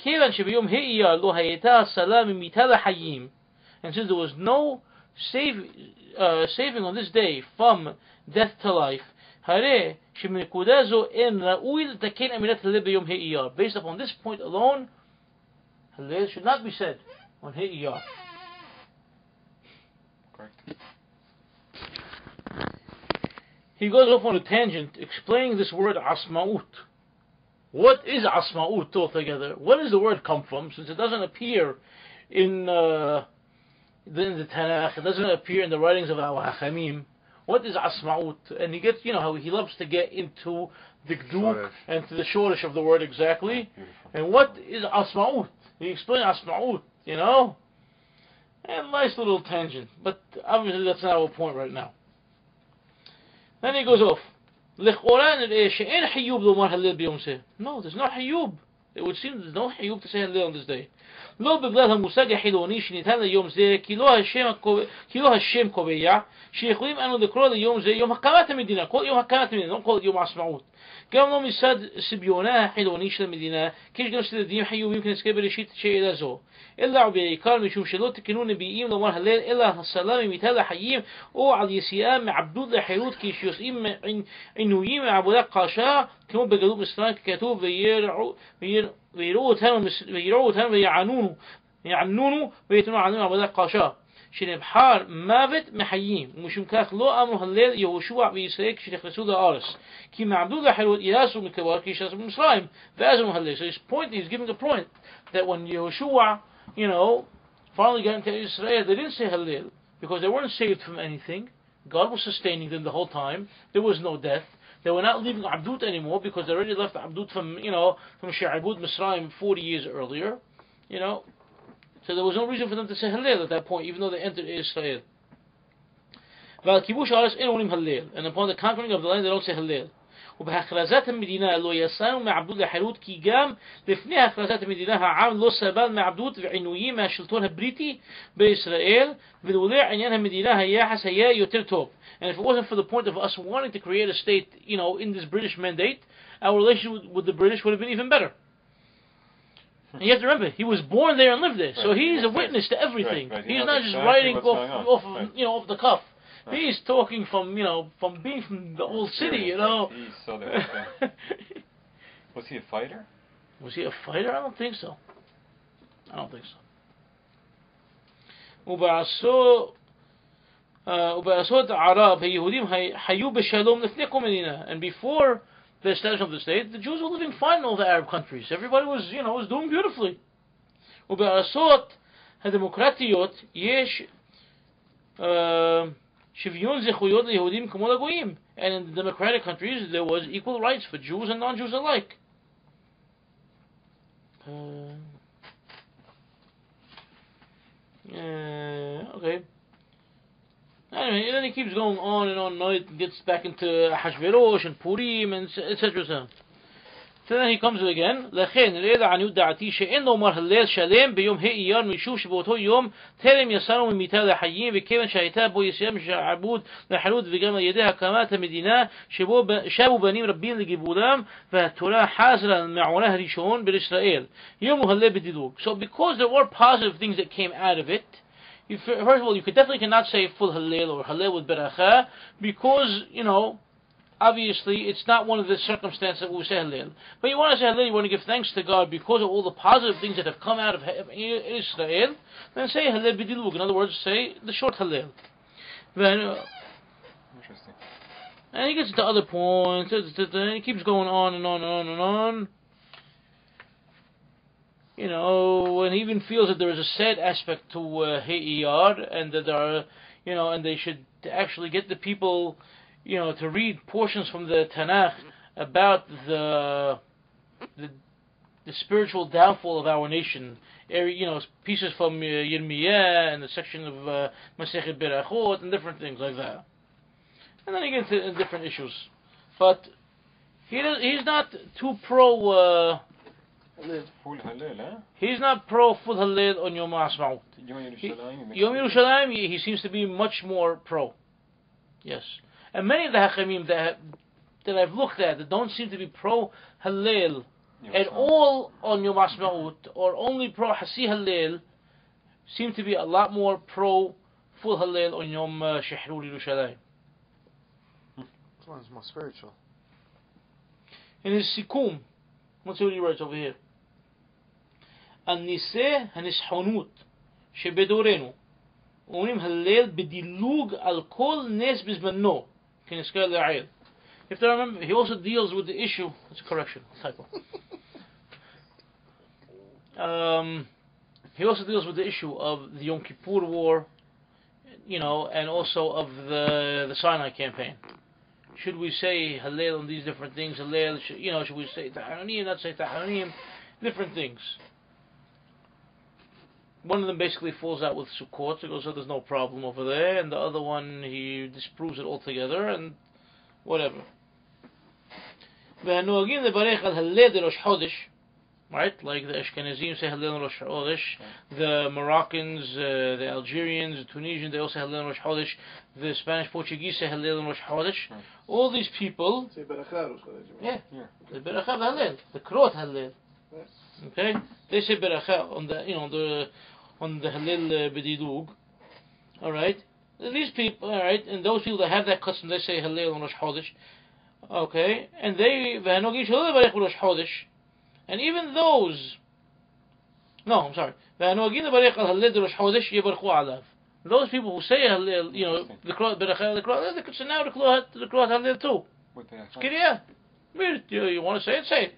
A: since there was no saving on this day from death to life, based upon this point alone, Hallel should not be said on Ha'iyar.
D: Correct.
A: He goes off on a tangent explaining this word Asmaut. What is Asmaut altogether? Where does the word come from? Since it doesn't appear in the Tanakh, it doesn't appear in the writings of our Hachamim. What is Asmaut? And he gets, how he loves to get into the Gduk and to the shortish of the word exactly. And what is Asmaut? He explained Asmaut, And nice little tangent. But obviously that's not our point right now. Then he goes off. No, there's no Hayub. It would seem there's no Hayub to say Hallel on this day. לא בגלל המושג החילוני שניתן ליום זה, כי לא השם קובע שיכולים אנו לקרוא ליום זה יום הקמת המדינה, כל יום הקמת המדינה, לא כל יום העצמאות. גם לא מצד סביונה החילוני של המדינה, כי יש גם צדדים חיובים כנזכר בראשית שאלה זו. אלא ובעיקר משום שלא תקנו נביאים לומר הלל, אלא הסלם ממיתה לחיים, או על יציאה מעבדות לחירות, כי שיוצאים עינויים מעבודה קשה, כמו בגלות מצרים, ככתוב ויראו אותנו ויענונו ויתנו עלינו עבודה קשה. שנבחר מוות מחיים, ומשום כך לא אמרו הלל יהושע וישראל כשנכנסו לארץ, כי מעבדות לחירות יעשו מקבר כי יעשו במצרים, ואז אמרו הלל. So he's giving a point that when Yehoshua, finally got into Israel, they didn't say Hallel because they weren't saved from anything. God was sustaining them the whole time. There was no death. They were not leaving Abdut anymore because they already left Abdut from She'abud Mitzrayim 40 years earlier. So there was no reason for them to say Hallel at that point, even though they entered Israel. And upon the conquering of the land, they don't say Hallel. ובהכרזת המדינה לא יצאנו מעבדות לחירות כי גם לפני הכרזת המדינה העם לא סבל מעבדות ועינויים מהשלטון הבריטי בישראל ולולא עניין המדינה היחס היה יותר טוב. And if it wasn't for the point of us wanting to create a state, in this British mandate, our relationship with the British would have been even better. And you have to remember, he was born there and lived there, so he's a witness to everything.
D: Right.
A: He's not just writing off the cuff. Right. He's talking from being from the old city,
D: He saw the whole thing. Was he a fighter?
A: Was he a fighter? I don't think so. ובעשרות הערב היהודים היו בשלום לפני קום המדינה. And before the establishment of the state, the Jews were living fine in all the Arab countries. Everybody was, was doing beautifully. ובעשרות הדמוקרטיות יש שוויון זכויות ליהודים כמו לגויים. And in the democratic countries, there was equal rights for Jews and non-Jews alike. Okay. Anyway, then he keeps going on and on. Now it gets back into Hashverosh and Purim and etc. So then he comes to again. לכן ראה לעניות דעתי שאין לומר הלל שלם ביום האייר משום שבאותו יום טרם יצאנו ממיתה לחיים וכיוון שהייתה בו יציאה משעבוד לחירות וגם על ידי הקמת המדינה שבו בנים רבים לגבולם והתורה חזרה מעונה הראשון בישראל יום הלל בדילוג. So because there were positive things that came out of it, first of all, you definitely cannot say full Hallel or Hallel with Beracha because, obviously, it's not one of the circumstances that we say Hallel. But you want to say Hallel, you want to give thanks to God because of all the positive things that have come out of Israel, then say Hallel b'dilug. In other words, say the short Hallel. Then,
D: Interesting.
A: and he gets to other points, and he keeps going on and on and on and on. You know, and he even feels that there is a sad aspect to He'iyar, and that there are, you know, and they should actually get the people, you know, to read portions from the Tanakh about the spiritual downfall of our nation. You know, pieces from Yirmiyah and the section of Masechet Berachot and different things like that. And then he gets into different issues. But he's not too pro...
D: Full Hallel, huh?
A: He's not pro full Hallel on Yom Ha'assmaout. Yom Yerushalayim, he seems to be much more pro. Yes. And many of the Hachamim that I've looked at that don't seem to be pro Hallel at all on Yom Ha'assmaut, or only pro Hasi Hallel, seem to be a lot more pro full Hallel on Yom Shehrul Yerushalayim.
E: This one's more spiritual.
A: In his Sikum, let's see what he writes over here. النساء هنسحنوت שבدورנו אומרים הלל בדילוג על כל נס בזמנו כנזכר לעיל. If you remember, he also deals with the issue. That's a correction, typo. He also deals with the issue of the Yom Kippur War, you know, and also of the Sinai campaign. Should we say Hallel on these different things? Hallel, you know, should we say Tahanim, not say Tahanim? Different things. One of them basically falls out with Sukkot, so he goes, oh, there's no problem over there, and the other one, he disproves it altogether, and whatever. Right, like the Ashkenazim say Hallel Rosh Chodesh, the Moroccans, the Algerians, the Tunisians, they also say Hallel Rosh Chodesh, the Spanish Portuguese say Hallel Rosh Chodesh. All these people,
C: say Beracha Rosh Chodesh.
A: Yeah, the Beracha Hallel, the Krot Hallel. Okay, they say Beracha on the, you know, on the Hallel B'didug. All right, these people, all right, and those people that have that custom, they say Hallel on Rosh Chodesh. Okay, and they v'hanogim shelo levarech b'Rosh Chodesh. And even those, no, I'm sorry, those people who say Hallel, you know, the Krot Beracha, the Krot, they could say now the Krot Hallel too. It's Kiryat. You want to say it,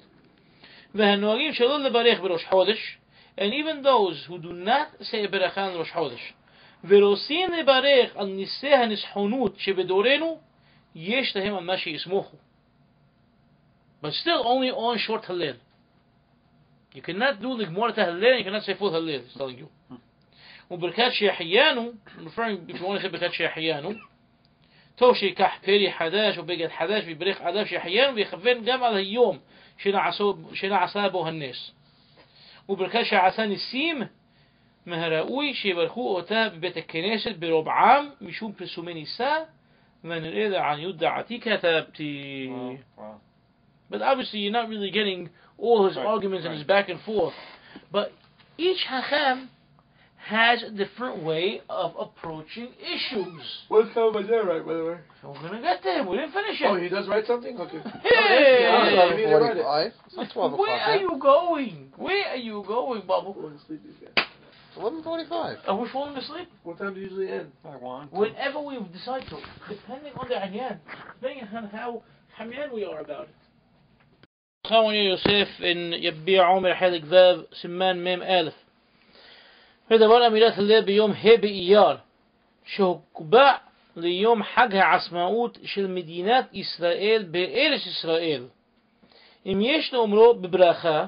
A: say it. And even those who do not say Beracha on Rosh Chodesh, ורוצים לברך על ניסי הנסחונות שבדורנו, יש להם על מה שיסמוכו. But still only on short Hallel. You cannot do the Gemara Hallel, you cannot say full Hallel, it's telling you. وبركات شيحيانو, referring, if you want to say بركات شيحيانو, טוב שיקח פרי חדש ובגד חדש ויברך עליו שיחיינו ויכוון גם על היום שנעשה בו הנס. וברכת שעשה ניסים מהראוי שיברכו אותה בבית הכנסת ברובעם משום פרסומי ניסה ונראה לעניות דעתי כתבתי. But obviously you're not really getting all his arguments and his back and forth. But each Hacham has a different way of approaching issues.
C: What's CMEJ right, by the way?
A: So we're going to get there. We didn't finish it.
C: Oh, he does write something? Okay.
A: Hey!
E: It's 12 o'clock.
A: Where are you going? Where are you going, Babu?
C: I'm going to sleep, these guys.
E: 11:45.
A: Are we falling asleep?
C: What time do you usually end?
D: I want to.
A: Whenever we decide to. Depending on the Anyan. Depending on how Hamyan we are about it. Makhon Yosef in Yabbi Omer Helik Vav Siman Mem Alef. ודבר אמירת הלל ביום ה' באייר שהוקבע ליום חג העצמאות של מדינת ישראל בארץ ישראל. אם יש לאומרו בברכה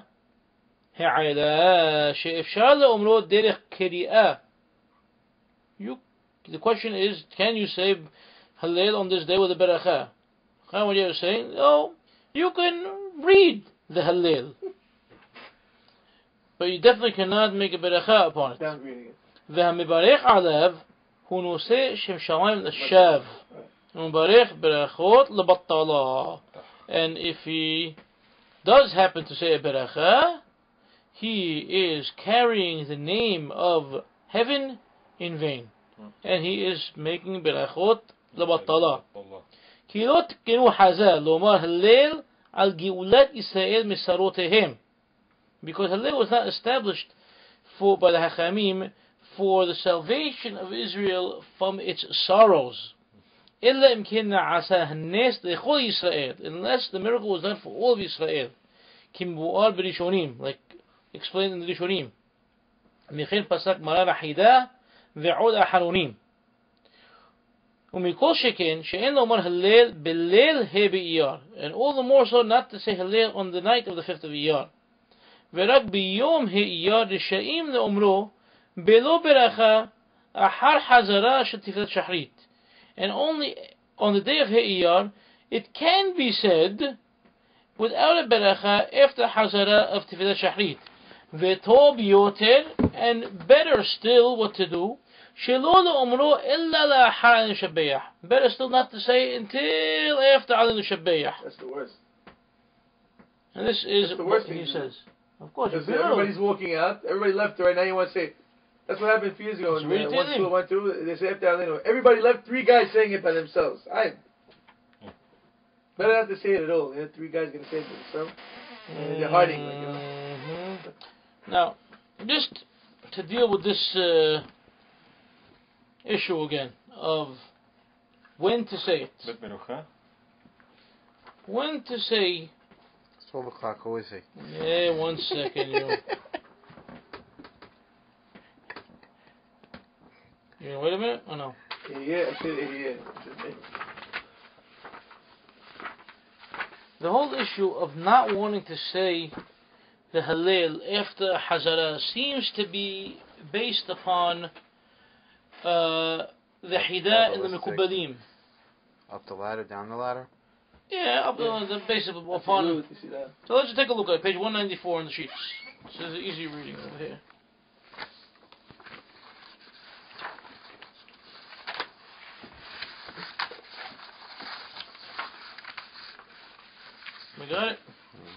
A: העילה שאפשר לאומרו דרך קריאה. The question is, can you say Hallel on this day with a beracha? What you're saying? No, you can read the Hallel. But you definitely cannot make a beracha upon it.
C: Down reading it.
A: והמברך עליו הוא נושא שם שמיים לשווא. ומברך ברכות לבטלה. And if he does happen to say a beracha, he is carrying the name of heaven in vain. And he is making berachot לבטלה. כי לא תקנו חז"ל לומר הלל על גאולת ישראל מסרותיהם. Because Hallel was not established by the Hachamim for the salvation of Israel from its sorrows. إلا إن كان عسى الناس لكل إسرائيل, unless the miracle was done for all of Israel. كمبؤال بريشونيم, like explained in the Rishonim. מכן פסק מרן החידה ועוד אחרונים. ומכל שכן שאין לומר הלל בליל ה' באייר, and all the more so not to say Hallel on the night of the 5th of Iyar. ורק ביום האייר רשאים לאומרו בלא ברכה אחר חזרה של תפילת שחרית. And only on the day of Ha'iyar, it can be said without a beracha after Hazara of Tefilat Shachrit. V'tov yoter, and better still what to do, Shelo le'omro illa la'achar al-Shabbeach. Better still not to say until after al-Shabbeach.
C: That's the worst.
A: And this is
C: the worst
A: what he
C: thing
A: says. Of course,
C: because everybody's walking out, everybody left right now. You want to say, that's what happened a few years ago. When one school went through, they said after Aleno, everybody left, 3 guys saying it by themselves. Better not to say it at all. 3 guys going to say it by themselves. And they're hiding, like, you know.
A: Now, just to deal with this issue again of when to say it. When to say.
E: It's 12 o'clock. Who is he?
A: Yeah, 1 second. You gonna wait a minute or no?
C: Yeah.
A: The whole issue of not wanting to say the Hallel after Hazara seems to be based upon the Hida and the Mekubalim.
B: Up the ladder, down the ladder?
A: Yeah, up the base upon. So let's just take a look at page 194 in the sheets. So it's easy reading over here. We got it?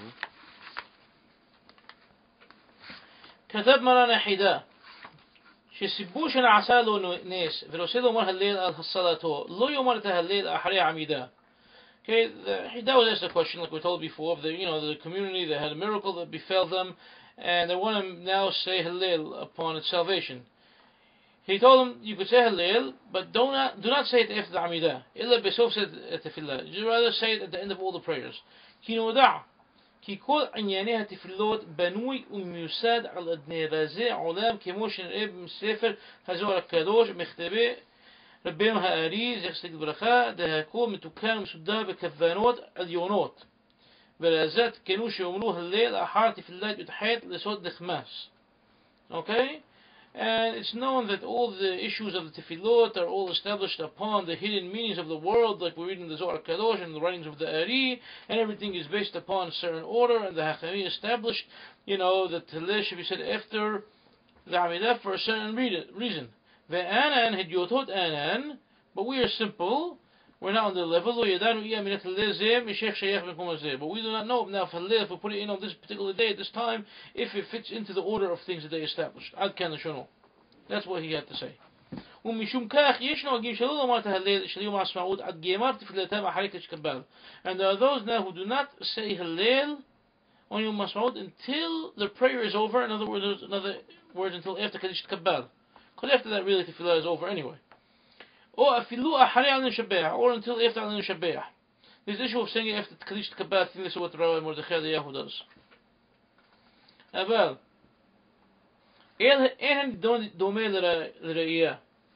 A: كتب مران حدا شسبو شنعسا له ناس فلوسي له مر هالليل الصلاة لو يمر تهالليل أحري عميدا. Okay, Hida was asked a question like we told before of the community that had a miracle that befell them and they want to now say Hallel upon its salvation. He told them you could say Hallel, but do not say it after the Amidah. Illa besof tefillah. You rather say it at the end of all the prayers. כי נודע כי כל ענייני התפילות בנוי ומיוסד על אדני רזי עולם כמו שנראה בספר הזוהר הקדוש מכתבי רבנו הארי זכר צדיק לברכה דהכל מתוקן ומסודר בכוונות עליונות ולזאת כנו שאומרו הלל אחר תפילת י"ח לסוד נחמס. Okay? And it's known that all the issues of the tefillot are all established upon the hidden meanings of the world, like we read in the Zohar Kadosh and the writings of the Ari, and everything is based upon a certain order, and the Hachamim established, that Hallel should be said after the Amidah for a certain reason. Ve'anan hidyotot anan, but we are simple, we're not on the level, but we do not know now if Hallel, if we put it in on this particular day at this time, if it fits into the order of things that they established. That's what he had to say. And there are those now who do not say Hallel on Yom Ha'assmaout until the prayer is over, in other words until after Kaddish Kabbal. Because after that really tefillah is over anyway. Or until after Al Shabbeach. This issue of saying it after Kaddish Kabbal, I think this is what Rabbi Mordechai Yahu does. אבל אין דומה לראייה.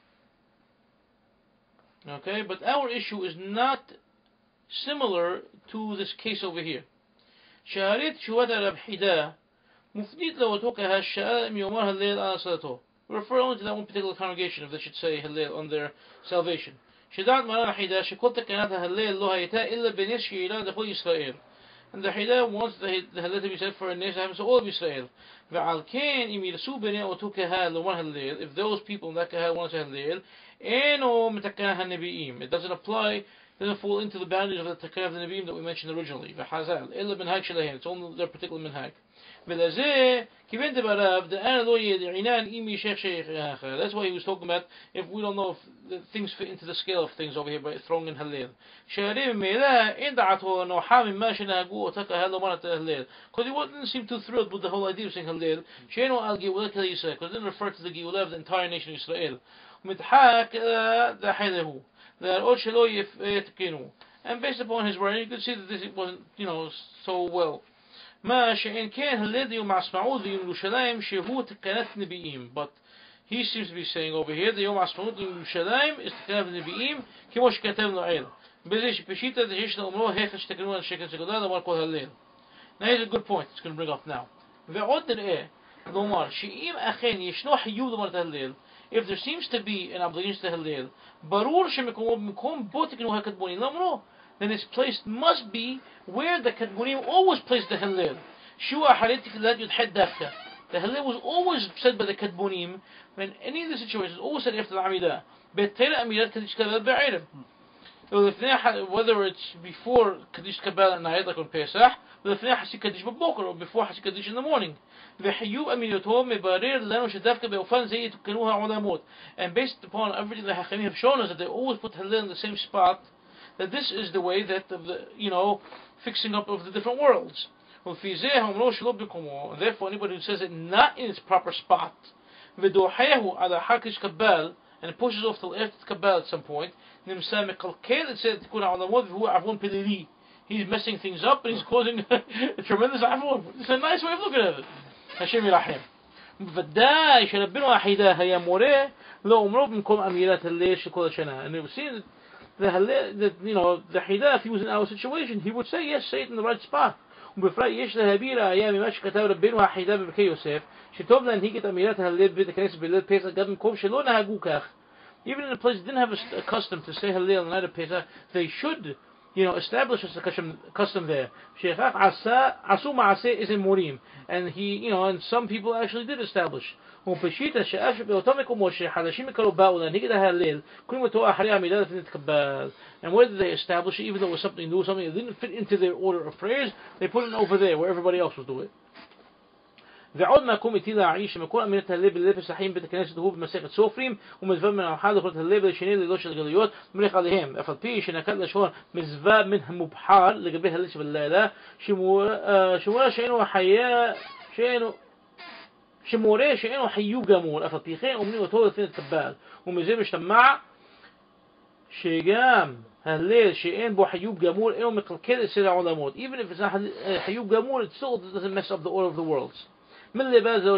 A: Okay, but our issue is not similar to this case over here. شهرت شهود رب حدا مفنيت لو توقع هالشاء يومها الليل على صلاته. We refer only to that one particular congregation if they should say Hallel on their salvation. شدعت مران حدا شكلت كانت هالليل لو هيتا إلا بنيس شيلا دخول إسرائيل. And the Hida wants the Hallel to be said for a nation that happens to all of Israel. وعلى كان يميرسوا بني وتوكها لو مران هالليل. If those people in that kahal want to say Hallel, إنه متكنها النبيين. It doesn't apply. Doesn't fall into the boundaries of the Takana of the Nevi'im that we mentioned originally. The Hazal, إلا بنهاج شلهين. It's only their particular minhag. ולזה כיוון דבריו דאנה לא ידעינן אם יישך שייך אחר. That's why he was talking about if we don't know if the things fit into the scale of things over here by throwing in Hallel. שהרי ממילא אין דעתו נוחה ממה שנהגו אותה קהל לומר Hallel. Because he wouldn't seem too thrilled with the whole idea of saying Hallel. שאינו על גאולת כלל ישראל. Because it didn't refer to the גאולה of the entire nation of Israel. ומדחק דחילהו. להראות שלא יתקנו. And based upon his wording, you could see that this wasn't, so well. ما شئن كان هلل يوم هa'assmaout ויום ירושלים שהוא תקנת נביאים. But he seems to be saying over here that יום ha'assmaout ויום ירושלים is תקנת נביאים כמו שכתב לעיל. בזה שפשיטא שיש לאומרו היכן שתקנו אנשי כנסת גדולה לומר כל הלל. Now here's a good point it's going to bring up now. ועוד נראה לומר שאם אכן ישנו חיוב לומר את ההלל, if there seems to be an obligation to הלל, ברור שמקומו במקום בו תקנו הקדמונים לאומרו, then its place must be where the Kadmonim always placed the Hallel. Shua Harit Tiklat Yudhed Dafka. The Hallel was always said by the Kadmonim when any of the situations always said after the Amidah. Betera Amidat Kaddish Kabbalah Be'erim. Whether it's before Kaddish Kabbalah at night, like on Pesach, or Kaddish B'Boker, or before Hasi Kaddish in the morning. And based upon everything the Hachamim have shown us that they always put Hallel in the same spot, that this is the way that of the fixing up of the different worlds. And therefore anybody who says it not in its proper spot and it pushes off till after Kabbalah at some point, he's messing things up and he's causing a tremendous avon. It's a nice way of looking at it. Hashem Yirachem. ודאי שרבנו החידה היה מורה לאומרו במקום אמירת הלל של כל השנה. And we've seen the Hida, if he was in our situation, he would say, yes, say it in the right spot. ובפרט יש להבירה היה ממה שכתב רבנו החידה בברכי יוסף, שטוב להנהיג את אמירת הלל בבית הכנסת בליל פסח גם במקום שלא נהגו כך. Even in a place that didn't have a custom to say Hallel on the night of Pesach, they should, establish a custom there. שכך עשו מעשה איזה מורים. And and some people actually did establish. ופשיטא שאף שבאותו מקומות שחדשים מקרוב באו להנהיג את ההלל, קוראים אותו אחרי המילה לפני תקבל. And where did they establish it? Even though it was something new, something that didn't fit into their order of prayers, they put it over there where everybody else was doing it. ועוד מקום איתי להעיש שמקום אמירת הלל בליל פסחים בית הכנסת הוא במסכת סופרים ומזווה מן האחד לכל הלל ולשני ללא של גלויות מלך עליהם אף על פי שנקט לשון מזווה מן המובחר לגבי הלל שבלילה שמורה שאינו חיוב גמור אף על פי כן אומרים אותו לפני תקבל ומזה משתמע שגם הלל שאין בו חיוב גמור אינו מקלקל את סדר העולמות. Even if it's not חיוב גמור, it still doesn't mess up the order of the worlds. And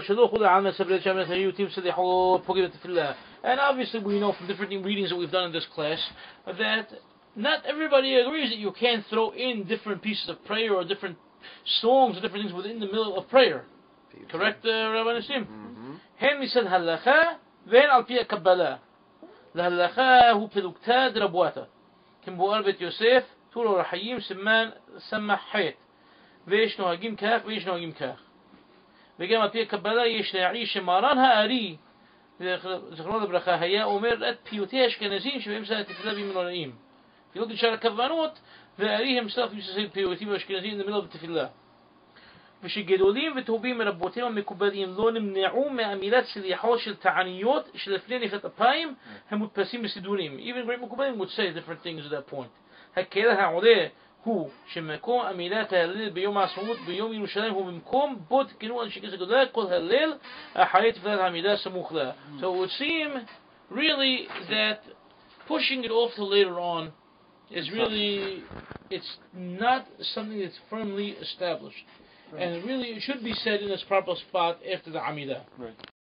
A: obviously we know from different readings that we've done in this class that not everybody agrees that you can't throw in different pieces of prayer or different songs or different things within the middle of prayer. Correct, Rabbi Nassim? Hen misad halacha ven al pi kabbalah. Lahalacha hu pelukta drabwata. Kim boar bet Yosef turo rahayim siman samachet. Vesh nohagim kach vesh nohagim kach. וגם על פי הקבלה יש להעיש שמרן הארי זכרונו לברכה היה אומר את פיוטי האשכנזים שבאמצע התפילה במנוראים. if you look at שאר הכוונות והארי himself used to say פיוטים האשכנזים in the middle of התפילה. ושגדולים וטובים מרבותיהם המקובלים לא נמנעו מאמילת סליחות של תעניות שלפני נפילת אפיים המודפסים בסידורים. even great מקובלים would say different things at that point. הקהל העולה הוא שמקום אמילת ההלל ביום העצמאות ביום ירושלים הוא במקום בו תקנו אנשי כנסת גדולה כל הלל אחרי תפילת העמידה סמוך לה. So it would seem really that pushing it off to later on is really, it's not something that's firmly established. And really it should be said in its proper spot after the Amidah. Right.